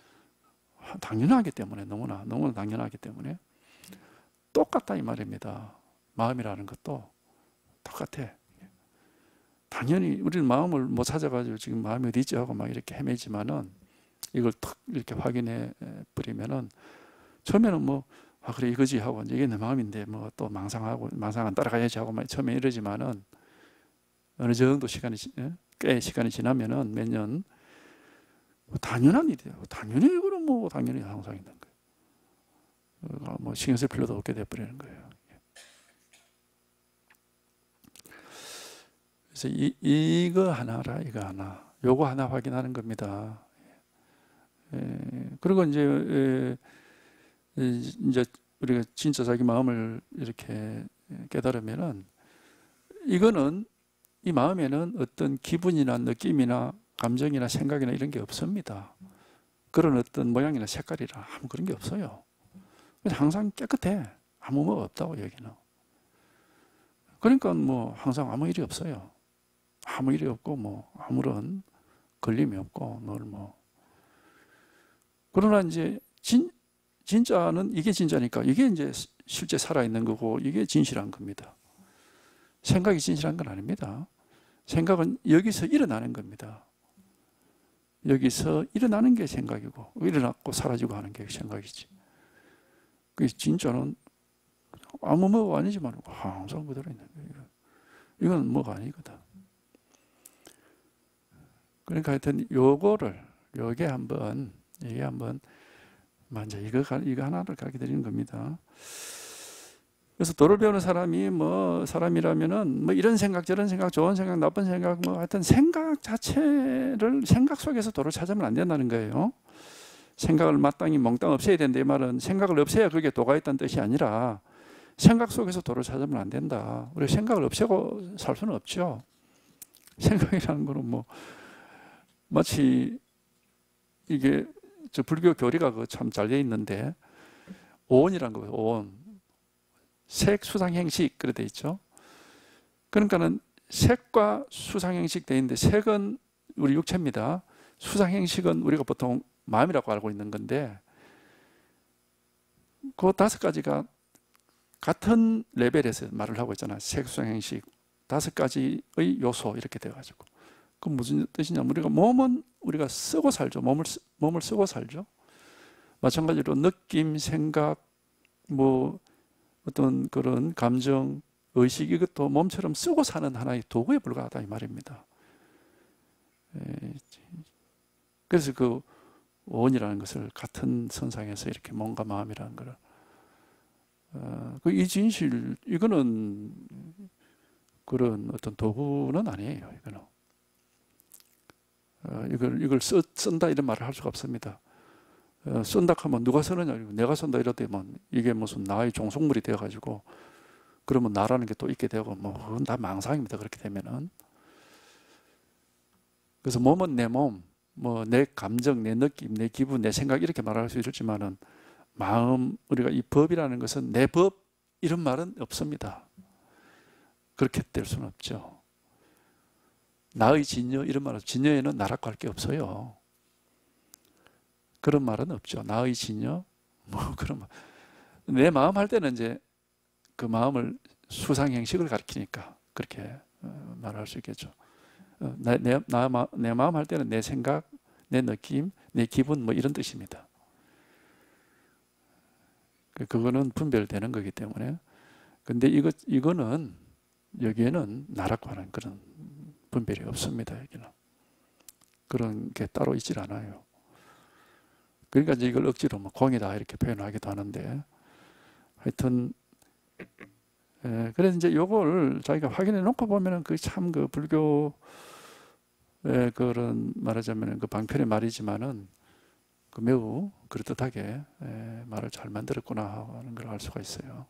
당연하기 때문에, 너무나, 너무나 당연하기 때문에. 똑같다 이 말입니다. 마음이라는 것도 똑같아. 당연히 우리는 마음을 못 찾아가지고 지금 마음이 어디 있지 하고 막 이렇게 헤매지만은, 이걸 탁 이렇게 확인해 버리면은 처음에는 뭐, 아, 그래, 이거지 하고, 이게 내 마음인데 뭐 또 망상하고, 망상 안 따라가야지 하고 막 처음에 이러지만은, 어느 정도 시간이, 꽤 시간이 지나면은 몇 년, 당연한 일이에요. 당연히 이거는 뭐, 당연히 항상 있는 거예요. 뭐 신경 쓸 필요도 없게 돼버리는 거예요. 그래서 이, 이거 하나라, 이거 하나. 요거 하나 확인하는 겁니다. 예, 그리고 이제, 예, 이제 우리가 진짜 자기 마음을 이렇게 깨달으면은, 이거는, 이 마음에는 어떤 기분이나 느낌이나 감정이나 생각이나 이런 게 없습니다. 그런 어떤 모양이나 색깔이나 아무 그런 게 없어요. 항상 깨끗해. 아무 뭐 없다고, 여기는. 그러니까 뭐 항상 아무 일이 없어요. 아무 일이 없고 뭐 아무런 걸림이 없고 늘 뭐. 그러나 이제 진, 진짜는 이게 진짜니까 이게 이제 실제 살아있는 거고 이게 진실한 겁니다. 생각이 진실한 건 아닙니다. 생각은 여기서 일어나는 겁니다. 여기서 일어나는 게 생각이고 일어나고 사라지고 하는 게 생각이지. 그 진짜는 아무 뭐가 아니지만 항상 그대로 있는 거예요. 이건 뭐가 아니거든. 그러니까 하여튼 요거를 요게 한번 이게 한번 먼저 이거 이거 하나를 가르쳐 드리는 겁니다. 그래서 도를 배우는 사람이 뭐 사람이라면은 뭐 이런 생각 저런 생각 좋은 생각 나쁜 생각 뭐 하여튼 생각 자체를 생각 속에서 도를 찾으면 안 된다는 거예요. 생각을 마땅히 몽땅 없애야 된다 이 말은 생각을 없애야 그게 도가 있다는 뜻이 아니라 생각 속에서 도를 찾으면 안 된다. 우리 생각을 없애고 살 수는 없죠. 생각이라는 거는 뭐 마치 이게 저 불교 교리가 참 잘 돼 있는데 오온이라는 거예요. 오온. 색, 수상, 행식 그래 돼 있죠. 그러니까는 색과 수상, 행식 돼 있는데 색은 우리 육체입니다. 수상, 행식은 우리가 보통 마음이라고 알고 있는 건데 그 다섯 가지가 같은 레벨에서 말을 하고 있잖아요. 색, 수상, 행식 다섯 가지의 요소 이렇게 돼가지고 그 무슨 뜻이냐면 우리가 몸은 우리가 쓰고 살죠. 몸을 몸을 쓰고 살죠. 마찬가지로 느낌, 생각, 뭐 어떤 그런 감정, 의식 이것도 몸처럼 쓰고 사는 하나의 도구에 불과하다 이 말입니다. 그래서 그 원이라는 것을 같은 선상에서 이렇게 몸과 마음이라는 것을 어, 이 진실 이거는 그런 어떤 도구는 아니에요. 이거는 어, 이걸 이걸 쓰, 쓴다 이런 말을 할 수가 없습니다. 어, 쓴다 하면 누가 쓰느냐 내가 쓴다 이러되면 이게 무슨 나의 종속물이 되어가지고 그러면 나라는 게 또 있게 되고 뭐 그건 다 망상입니다. 그렇게 되면은 그래서 몸은 내 몸, 뭐 내 감정, 내 느낌, 내 기분, 내 생각 이렇게 말할 수 있지만은 마음 우리가 이 법이라는 것은 내 법 이런 말은 없습니다. 그렇게 될 수는 없죠. 나의 진여 이런 말은 진여에는 나라고 할 게 없어요. 그런 말은 없죠. 나의 진여 뭐 그런 말. 내 마음 할 때는 이제 그 마음을 수상 형식을 가리키니까 그렇게 말할 수 있겠죠. 내, 내, 나, 내 마음 할 때는 내 생각, 내 느낌, 내 기분 뭐 이런 뜻입니다. 그거는 분별되는 거기 때문에. 근데 이거 이거는 여기에는 나라고 하는 그런 분별이 없습니다. 여기는 그런 게 따로 있질 않아요. 그러니까 이제 이걸 억지로 뭐 공이다 이렇게 표현하기도 하는데 하여튼 예, 그래서 이제 요걸 자기가 확인해 놓고 보면은 그 참 그 불교의 그런 말하자면은 그 방편의 말이지만은 그 매우 그럴듯하게 예, 말을 잘 만들었구나 하는 걸 알 수가 있어요.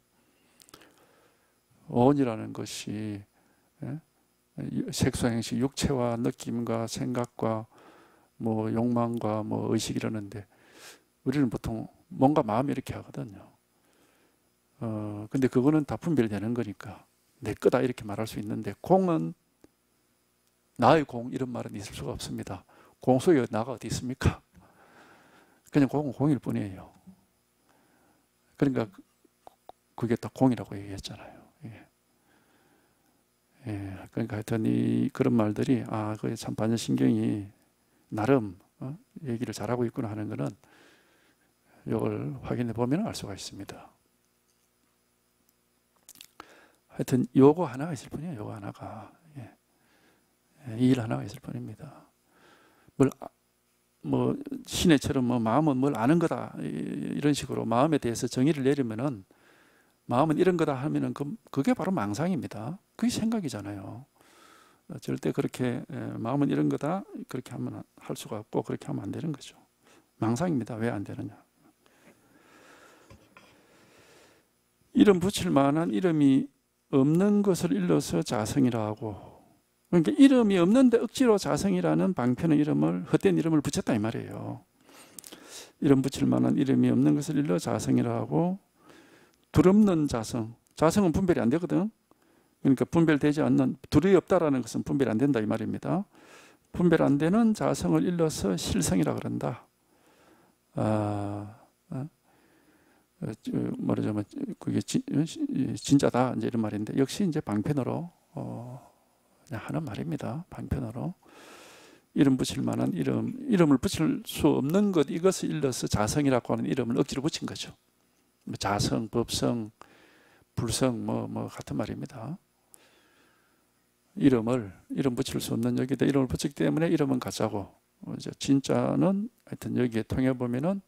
오온이라는 것이 예? 색소행식 육체와 느낌과 생각과 뭐 욕망과 뭐 의식 이러는데 우리는 보통 몸과 마음이 이렇게 하거든요. 어, 근데 그거는 다 분별되는 거니까 내 거다 이렇게 말할 수 있는데 공은 나의 공 이런 말은 있을 수가 없습니다. 공 속에 나가 어디 있습니까? 그냥 공은 공일 뿐이에요. 그러니까 그게 다 공이라고 얘기했잖아요. 예. 예. 그러니까 하여튼 이 그런 말들이 아, 그게 참 반야신경이 나름 어? 얘기를 잘하고 있구나 하는 거는 이걸 확인해 보면 알 수가 있습니다. 하여튼 요거 하나가 있을 뿐이에요. 요거 하나가 예. 이 일 하나가 있을 뿐입니다. 뭘 뭐 신혜처럼 뭐 마음은 뭘 아는 거다 이런 식으로 마음에 대해서 정의를 내리면은 마음은 이런 거다 하면은 그, 그게 바로 망상입니다. 그게 생각이잖아요. 절대 그렇게 마음은 이런 거다 그렇게 하면 할 수가 없고 그렇게 하면 안 되는 거죠. 망상입니다. 왜 안 되느냐? 이름 붙일 만한 이름이 없는 것을 일러서 자성이라 하고 그러니까 이름이 없는데 억지로 자성이라는 방편의 이름을 헛된 이름을 붙였다 이 말이에요. 이름 붙일 만한 이름이 없는 것을 일러 자성이라 하고 둘없는 자성 자성은 분별이 안 되거든. 그러니까 분별되지 않는, 둘이 없다라는 것은 분별 안 된다 이 말입니다. 분별 안 되는 자성을 일러서 실성이라 그런다. 아, 어? 말하자면 그게 진, 진짜다 이제 이런 말인데, 역시 이제 방편으로 어, 그냥 하는 말입니다. 방편으로 이름 붙일 만한 이름, 이름을 붙일 수 없는 것, 이것을 일러서 자성이라고 하는 이름을 억지로 붙인 거죠. 자성, 법성, 불성 뭐, 뭐 같은 말입니다. 이름을 이름 붙일 수 없는 여기다 이름을 붙이기 때문에 이름은 가짜고, 이제 진짜는 하여튼 여기에 통해 보면은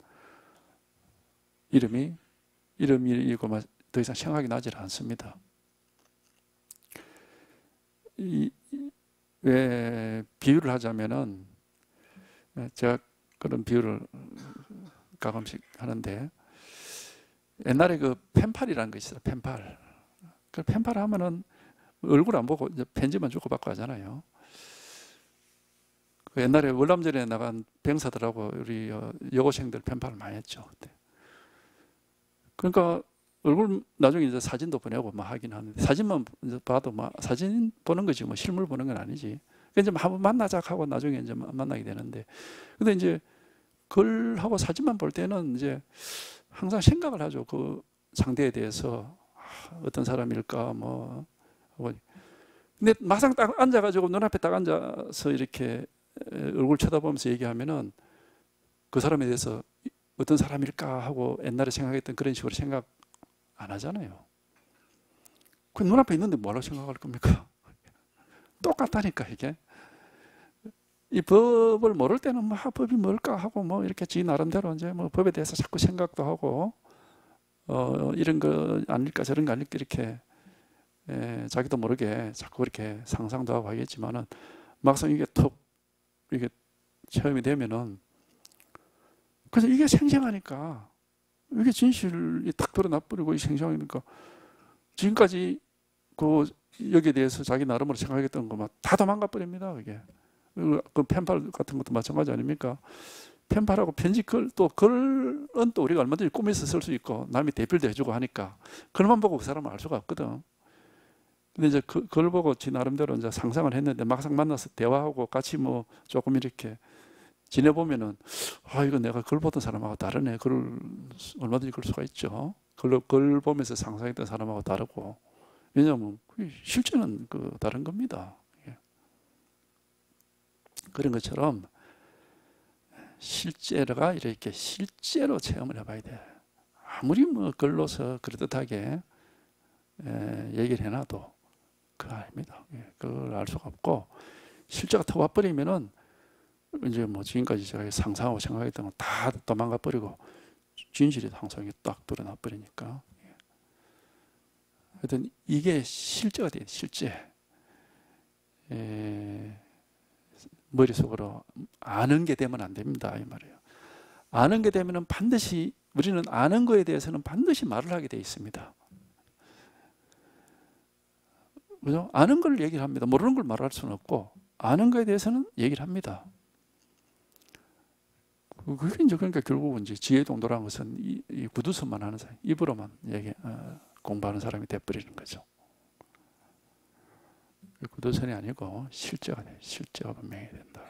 이름이 이름이고 더 이상 생각이 나질 않습니다. 이, 왜 비유를 하자면은, 제가 그런 비유를 가끔씩 하는데, 옛날에 그 펜팔이라는 거 있어요. 펜팔. 그 펜팔 하면은 얼굴 안 보고 편지만 주고받고 하잖아요. 그 옛날에 월남전에 나간 병사들하고 우리 여고생들 펜팔을 많이 했죠. 그때. 그러니까 얼굴 나중에 이제 사진도 보내고 뭐 하긴 하는데, 사진만 봐도 뭐 사진 보는 거지 뭐 실물 보는 건 아니지. 그러니까 이제 한번 만나자 하고 나중에 이제 만나게 되는데, 근데 이제 글하고 사진만 볼 때는 이제 항상 생각을 하죠. 그 상대에 대해서 어떤 사람일까 뭐. 근데 막상 딱 앉아가지고 눈앞에 딱 앉아서 이렇게 얼굴 쳐다보면서 얘기하면은 그 사람에 대해서 어떤 사람일까 하고 옛날에 생각했던 그런 식으로 생각 안 하잖아요. 그 눈앞에 있는데 뭐라고 생각할 겁니까? 똑같다니까 이게. 이 법을 모를 때는 뭐 법이 뭘까 하고 뭐 이렇게 지 나름대로 이제 뭐 법에 대해서 자꾸 생각도 하고 어 이런 거 아닐까 저런 거 아닐까 이렇게 에, 자기도 모르게 자꾸 그렇게 상상도 하고 하겠지만은, 막상 이게 톡 이게 체험이 되면은, 그래서 이게 생생하니까, 이게 진실이 딱 드러나버리고 이 생생하니까 지금까지 그 여기에 대해서 자기 나름으로 생각했던 거 막 다 도망가 버립니다. 그게 그 펜팔 같은 것도 마찬가지 아닙니까? 펜팔하고 편지 글, 또 글은 또 우리가 얼마든지 꾸며서 쓸 수 있고 남이 대필도 해주고 하니까 글만 보고 그 사람을 알 수가 없거든. 근데 이제 그, 그걸 보고 지 나름대로 이제 상상을 했는데, 막상 만나서 대화하고 같이 뭐 조금 이렇게 지내보면은, 아, 이거 내가 글 보던 사람하고 다르네. 글을 얼마든지 그럴 수가 있죠. 글, 글 보면서 상상했던 사람하고 다르고. 왜냐하면 실제는 그 다른 겁니다. 그런 것처럼 실제가 이렇게 실제로 체험을 해봐야 돼. 아무리 뭐 글로서 그럴듯하게 에, 얘기를 해놔도 그거 아닙니다. 그걸 알 수가 없고, 실제가 터 와버리면은 이제 뭐 지금까지 제가 상상하고 생각했던 건 다 도망가 버리고 진실이 항상 딱 드러나 버리니까. 하여튼 이게 실제가 돼요. 실제. 에, 머릿속으로 아는 게 되면 안 됩니다. 이 말이에요. 아는 게 되면은 반드시, 우리는 아는 거에 대해서는 반드시 말을 하게 돼 있습니다. 그죠? 아는 걸 얘기를 합니다. 모르는 걸 말할 수는 없고, 아는 거에 대해서는 얘기를 합니다. 그게 이제 그러니까 결국은 이제 지혜동도라는 것은 이, 이 구두선만 하는 사람, 입으로만 얘기, 어, 공부하는 사람이 돼버리는 거죠. 구두선이 아니고 실제가 돼. 실제가 분명히 된다.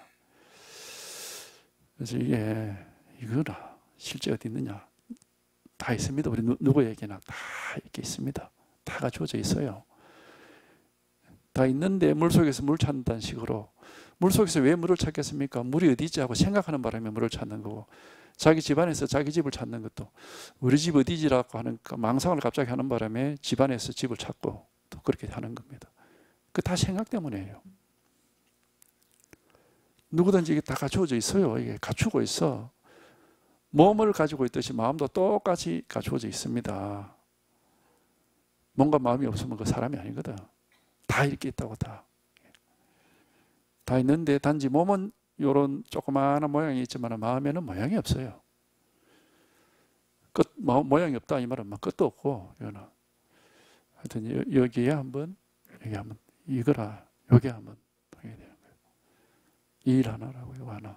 그래서 이게 이거나 실제 어디 있느냐? 다 있습니다. 우리 누, 누구에게나 다 이렇게 있습니다. 다 갖춰져 있어요. 다 있는데 물속에서 물 찾는다는 식으로, 물속에서 왜 물을 찾겠습니까? 물이 어디 있지 하고 생각하는 바람에 물을 찾는 거고, 자기 집안에서 자기 집을 찾는 것도 우리 집 어디지라고 하는 망상을 갑자기 하는 바람에 집안에서 집을 찾고 또 그렇게 하는 겁니다. 그 다 생각 때문이에요. 누구든지 이게 다 갖추어져 있어요. 이게 갖추고 있어. 몸을 가지고 있듯이 마음도 똑같이 갖추어져 있습니다. 뭔가 마음이 없으면 그 사람이 아니거든. 다 이렇게 있다고 다. 다 있는데 단지 몸은 이런 조그마한 모양이 있지만 마음에는 모양이 없어요. 끝, 모양이 없다 이 말은 막 끝도 없고, 이거는. 하여튼 여기에 한번, 여기 한번 이거라, 여기 한번 하게 되는 거예요. 이 일 하나라고, 이거 하나.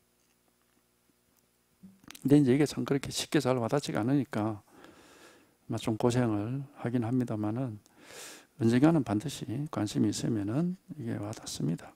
근데 이제 이게 참 그렇게 쉽게 잘 와닿지가 않으니까 좀 고생을 하긴 합니다만은, 언젠가는 반드시 관심이 있으면은 이게 와닿습니다.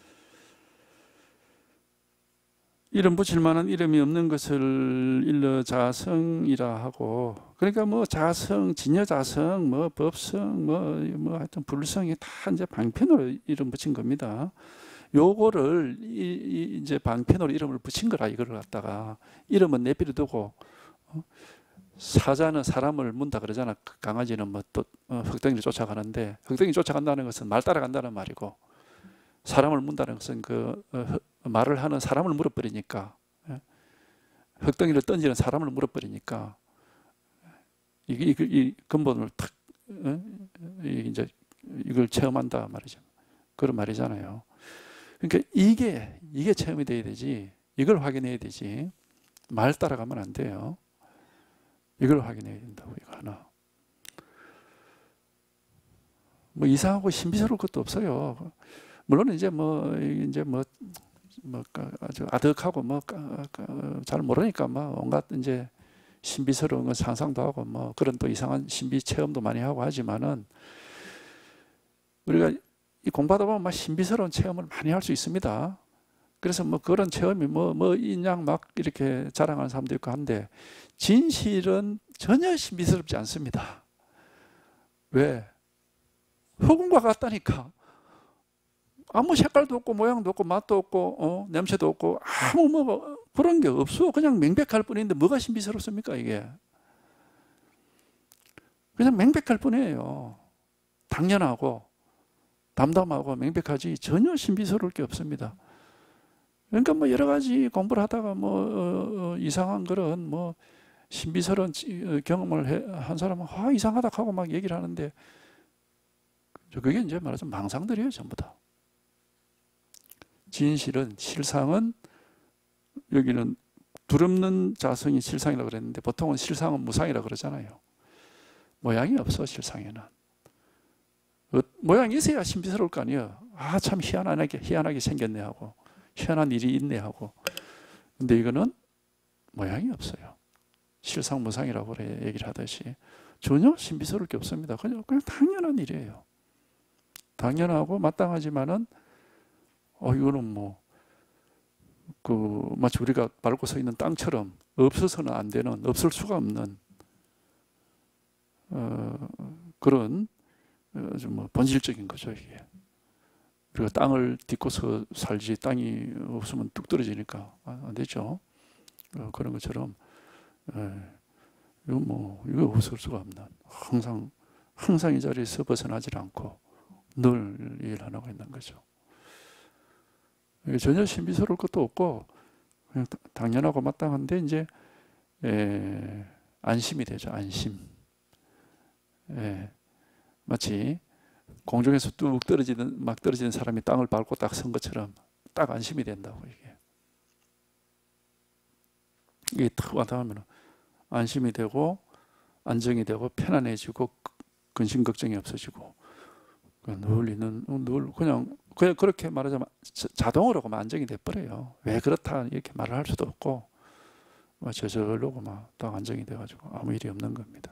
이름 붙일 만한 이름이 없는 것을 일러 자성이라 하고, 그러니까 뭐 자성, 진여자성, 뭐 법성, 뭐, 뭐 하여튼 불성이 다 이제 방편으로 이름 붙인 겁니다. 요거를 이, 이 이제 방편으로 이름을 붙인 거라, 이거를 갖다가. 이름은 내비를 두고, 어? 사자는 사람을 문다 그러잖아. 강아지는 뭐 또 어, 흑덩이를 쫓아가는데, 흑덩이 쫓아간다는 것은 말 따라간다는 말이고, 사람을 문다는 것은 그 어, 말을 하는 사람을 물어버리니까, 예? 흑덩이를 던지는 사람을 물어버리니까 이게 이, 이 근본을 탁 어? 이제 이걸 체험한다 말이죠. 그런 말이잖아요. 그러니까 이게 이게 체험이 돼야 되지, 이걸 확인해야 되지, 말 따라가면 안 돼요. 이걸 확인해야 된다고. 이거 하나. 뭐 이상하고 신비스러울 것도 없어요. 물론 이제 뭐 이제 뭐, 뭐 아주 아득하고 뭐 잘 모르니까 뭐 온갖 이제 신비스러운 건 상상도 하고 뭐 그런 또 이상한 신비 체험도 많이 하고 하지만은, 우리가 이 공부하다 보면 막 신비스러운 체험을 많이 할 수 있습니다. 그래서 뭐 그런 체험이 뭐, 뭐 인양 막 이렇게 자랑하는 사람도 있고 한데, 진실은 전혀 신비스럽지 않습니다. 왜? 흑운과 같다니까. 아무 색깔도 없고 모양도 없고 맛도 없고 어? 냄새도 없고 아무 뭐 그런 게 없어. 그냥 명백할 뿐인데 뭐가 신비스럽습니까 이게? 그냥 명백할 뿐이에요. 당연하고 담담하고 명백하지 전혀 신비스러울 게 없습니다. 그러니까 뭐 여러 가지 공부를 하다가 뭐 어, 어, 이상한 그런 뭐 신비스러운 경험을 해, 한 사람은 아 이상하다 하고 막 얘기를 하는데, 그게 이제 말하자면 망상들이에요 전부 다. 진실은, 실상은, 여기는 두렵는 자성이 실상이라고 그랬는데 보통은 실상은 무상이라고 그러잖아요. 모양이 없어 실상에는. 어, 모양이 있어야 신비스러울 거 아니에요. 아 참 희한하게 희한하게 생겼네 하고, 희한한 일이 있네 하고. 근데 이거는 모양이 없어요. 실상무상이라고 얘기를 하듯이 전혀 신비스러울 게 없습니다. 그냥, 그냥 당연한 일이에요. 당연하고 마땅하지만은 어 이거는 뭐 그 마치 우리가 밟고 서 있는 땅처럼 없어서는 안 되는, 없을 수가 없는 어, 그런 어, 좀 뭐 본질적인 거죠 이게. 우리가 땅을 딛고서 살지 땅이 없으면 뚝 떨어지니까 안 되죠. 어, 그런 것처럼 예, 이거 뭐 이거 없을 수가 없는, 항상 항상 이 자리에서 벗어나지 않고 늘 일하고 있는 거죠. 전혀 신비스러울 것도 없고 그냥 당연하고 마땅한데 이제 에, 안심이 되죠. 안심. 에, 마치 공중에서 뚝 떨어지는 막 떨어지는 사람이 땅을 밟고 딱 선 것처럼 딱 안심이 된다고. 이게 이게 탁 와닿으면 안심이 되고 안정이 되고 편안해지고 근심 걱정이 없어지고 늘 있는 늘 그냥 그냥 그렇게 말하자면 자동으로 막 안정이 돼버려요. 왜 그렇다 이렇게 말을 할 수도 없고 저절로 막 딱 안정이 돼가지고 아무 일이 없는 겁니다.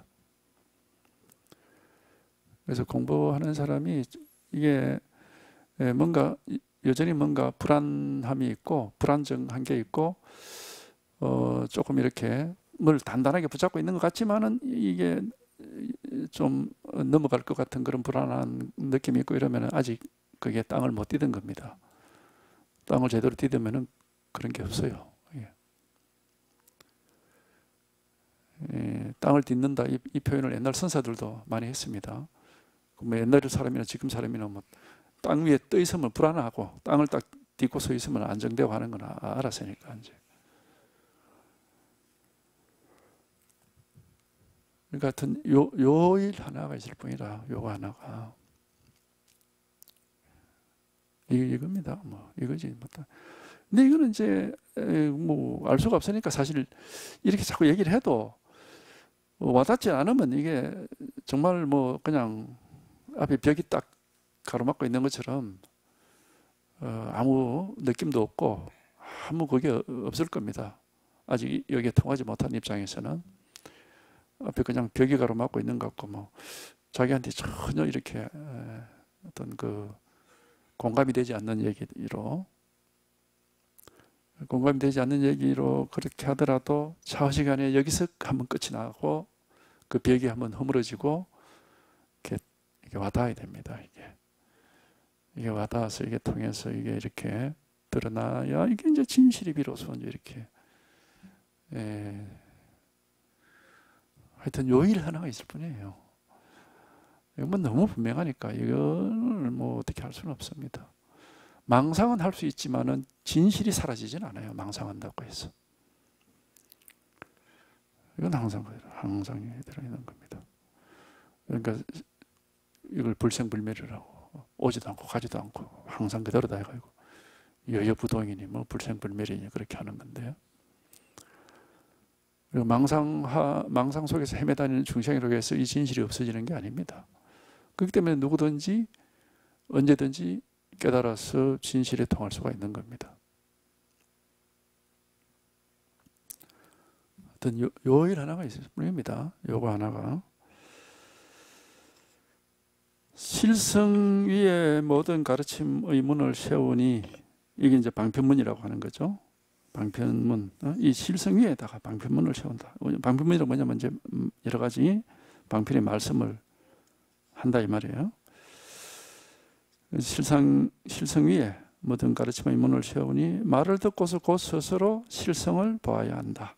그래서 공부하는 사람이 이게 뭔가 여전히 뭔가 불안함이 있고 불안정한 게 있고 어 조금 이렇게 뭘 단단하게 붙잡고 있는 것 같지만은 이게 좀 넘어갈 것 같은 그런 불안한 느낌이 있고 이러면 아직 그게 땅을 못 디딘 겁니다. 땅을 제대로 디디면은 그런 게 없어요. 예. 예, 땅을 딛는다 이, 이 표현을 옛날 선사들도 많이 했습니다. 뭐 옛날 사람이나 지금 사람이나 뭐 땅 위에 떠 있으면 불안하고 땅을 딱 딛고 서 있으면 안정되고 하는 건 알았으니까 이제. 그러니까 하여튼 요, 요 일 하나가 있을 뿐이라 요거 하나가 이, 이겁니다. 뭐 이거지. 근데 이거는 이제 뭐 알 수가 없으니까 사실 이렇게 자꾸 얘기를 해도 와닿지 않으면 이게 정말 뭐 그냥 앞에 벽이 딱 가로막고 있는 것처럼 어, 아무 느낌도 없고 아무 그게 없을 겁니다. 아직 여기에 통하지 못한 입장에서는 앞에 그냥 벽이 가로막고 있는 것 같고 뭐 자기한테 전혀 이렇게 어떤 그 공감이 되지 않는 얘기로 공감이 되지 않는 얘기로 그렇게 하더라도 샤워 시간에 여기서 한번 끝이 나고 그 벽이 한번 허물어지고 이렇게, 이렇게 와닿아야 됩니다. 이게 이게 와닿아서 이게 통해서 이게 이렇게 드러나야 이게 이제 진실이 비로소 이제 이렇게 예, 하여튼 요일 하나가 있을 뿐이에요. 이건 너무 분명하니까 이걸 뭐 어떻게 할 수는 없습니다. 망상은 할 수 있지만은 진실이 사라지진 않아요. 망상한다고 해서. 이건 항상 항상 들어있는 겁니다. 그러니까 이걸 불생불멸이라고 오지도 않고 가지도 않고 항상 그대로다 해가지고 여여부동이니 뭐 불생불멸이니 그렇게 하는 건데요. 그리고 망상하, 망상 속에서 헤매다니는 중생이라고 해서 이 진실이 없어지는 게 아닙니다. 그렇기 때문에 누구든지 언제든지 깨달아서 진실에 통할 수가 있는 겁니다. 어떤 요, 요일 하나가 있을 뿐입니다. 요거 하나가. 실성 위에 모든 가르침의 문을 세우니 이게 이제 방편문이라고 하는 거죠. 방편문. 이 실성 위에다가 방편문을 세운다. 방편문이란 뭐냐면 이제 여러 가지 방편의 말씀을 한다 이 말이에요. 실상, 실성 위에 모든 가르침의 문을 세우니 말을 듣고서 곧 스스로 실성을 보아야 한다.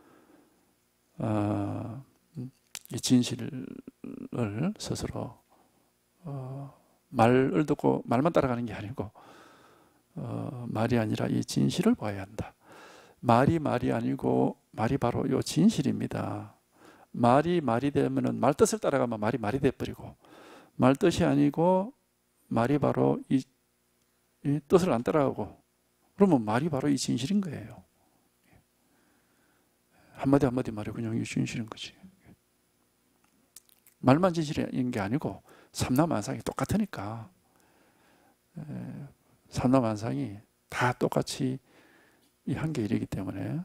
어, 이 진실을 스스로 어, 말을 듣고 말만 따라가는 게 아니고 어, 말이 아니라 이 진실을 봐야 한다. 말이 말이 아니고 말이 바로 이 진실입니다. 말이 말이 되면은 말 뜻을 따라가면 말이 말이 돼버리고 말 뜻이 아니고 말이 바로 이, 이 뜻을 안 따라가고 그러면 말이 바로 이 진실인 거예요. 한마디 한마디 말이 그냥 이 진실인 거지. 말만 진실인 게 아니고 삼라만상이 똑같으니까 삼라만상이 다 똑같이 이 한계일이기 때문에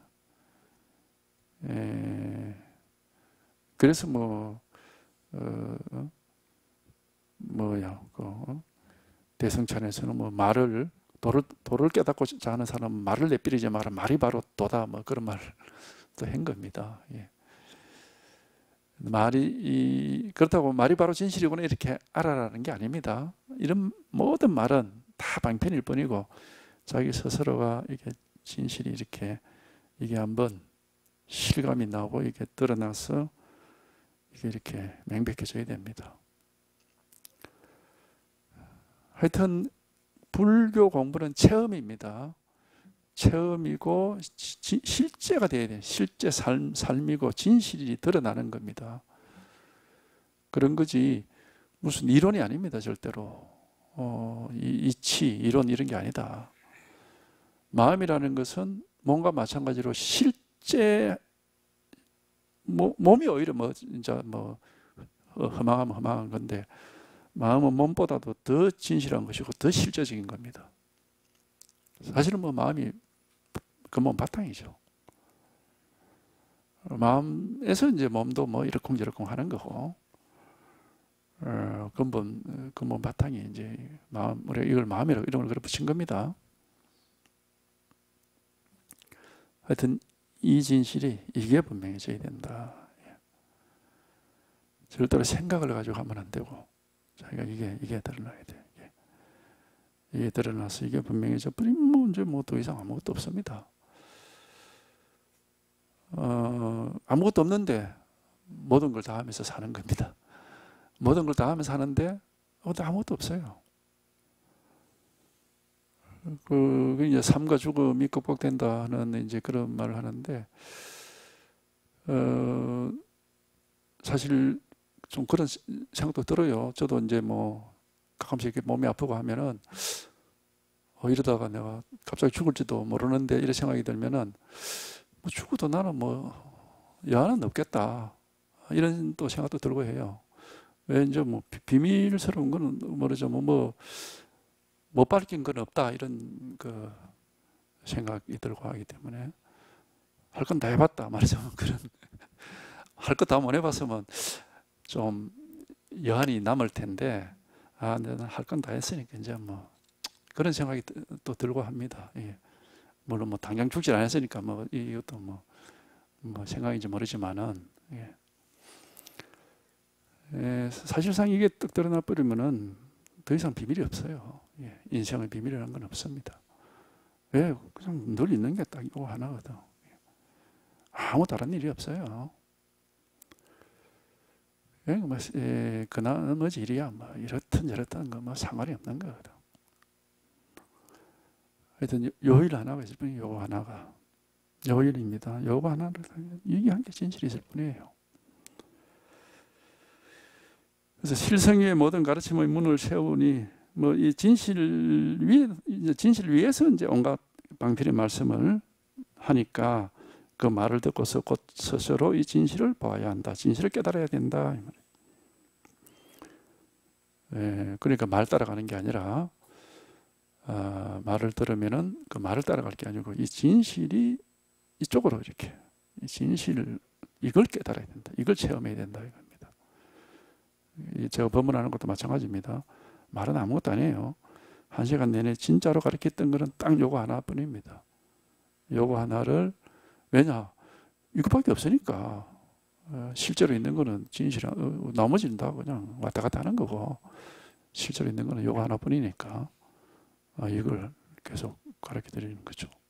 에, 그래서 뭐 어, 뭐야 그 어? 대성찬에서는 뭐 말을 도를, 도를 깨닫고 자는 사람은 말을 내삐리지 마라 말이 바로 도다 뭐 그런 말을 또 한 겁니다. 예. 말이 이, 그렇다고 말이 바로 진실이구나 이렇게 알아라는 게 아닙니다. 이런 모든 말은 다 방편일 뿐이고 자기 스스로가 이게 진실이 이렇게 이게 한번 실감이 나고 이게 드러나서 이게 이렇게 명백해져야 됩니다. 하여튼 불교 공부는 체험입니다. 체험이고 지, 실제가 돼야 돼요. 실제 삶, 삶이고 진실이 드러나는 겁니다. 그런 거지 무슨 이론이 아닙니다. 절대로 어, 이, 이치, 이론 이런 게 아니다. 마음이라는 것은 몸과 마찬가지로 실제 모, 몸이 오히려 뭐 진짜 뭐 허망하면 허망한 건데 마음은 몸보다도 더 진실한 것이고 더 실제적인 겁니다. 사실은 뭐 마음이 근본 바탕이죠. 마음에서 이제 몸도 뭐 이러쿵저러쿵 하는 거고 어, 근본 근본 바탕이 이제 마음 우리 이걸 마음이라고 이름을 그래 붙인 겁니다. 하여튼 이 진실이 이게 분명해져야 된다. 절대로 생각을 가지고 하면 안 되고 자기가 이게 이게 드러나야 돼. 이게, 이게 드러나서 이게 분명해져 버리면 뭐 이제 뭐 더 이상 아무것도 없습니다. 어, 아무것도 없는데 모든 걸 다 하면서 사는 겁니다. 모든 걸 다 하면서 사는데 아무것도 없어요. 그 이제 삶과 죽음이 극복된다는 이제 그런 말을 하는데 어, 사실 좀 그런 생각도 들어요. 저도 이제 뭐 가끔씩 이렇게 몸이 아프고 하면은 어, 이러다가 내가 갑자기 죽을지도 모르는데 이런 생각이 들면은 뭐 죽어도 나는 뭐 여한은 없겠다 이런 또 생각도 들고 해요. 왜 이제 뭐 비밀스러운 거는 모르죠. 뭐 뭐 못 밝힌 건 없다 이런 그 생각이 들고 하기 때문에 할 건 다 해봤다 말이죠. 그런 할 거 다 못 해봤으면 좀 여한이 남을 텐데, 아, 내가 할 건 다 했으니까 이제 뭐 그런 생각이 또 들고 합니다. 예. 물론 뭐 당장 죽질 않았으니까 뭐 이것도 뭐, 뭐 생각인지 모르지만은, 예. 예, 사실상 이게 뚝 드러나 버리면은 더 이상 비밀이 없어요. 예. 인생의 비밀이라는 건 없습니다. 왜? 그냥 늘 있는 게 딱 이거 하나거든. 아무 다른 일이 없어요. 예, 뭐, 예, 그 나머지 일이야 뭐 이렇든 저렇든 거 뭐 상관이 없는 거거든. 하여튼 요일 하나가 있을 뿐이에요. 요거 하나가 요일입니다. 요거 하나를 이게 한 게 진실이 있을 뿐이에요. 그래서 실성의 모든 가르침의 문을 세우니 뭐 이 진실 위에 이제 진실 위에서 이제 온갖 방편의 말씀을 하니까 그 말을 듣고서 곧 스스로 이 진실을 보아야 한다. 진실을 깨달아야 된다. 예, 그러니까 말 따라가는 게 아니라 어, 말을 들으면은 그 말을 따라갈 게 아니고 이 진실이 이쪽으로 이렇게 이 진실을 이걸 깨달아야 된다. 이걸 체험해야 된다 이겁니다. 제가 법문하는 것도 마찬가지입니다. 말은 아무것도 아니에요. 한 시간 내내 진짜로 가르쳤던 거는 딱 요거 하나뿐입니다. 요거 하나를 왜냐 이것밖에 없으니까 어, 실제로 있는 거는 진실 어, 나머지는 다 그냥 왔다 갔다 하는 거고 실제로 있는 거는 요거 하나뿐이니까 어, 이걸 계속 가르쳐 드리는 거죠.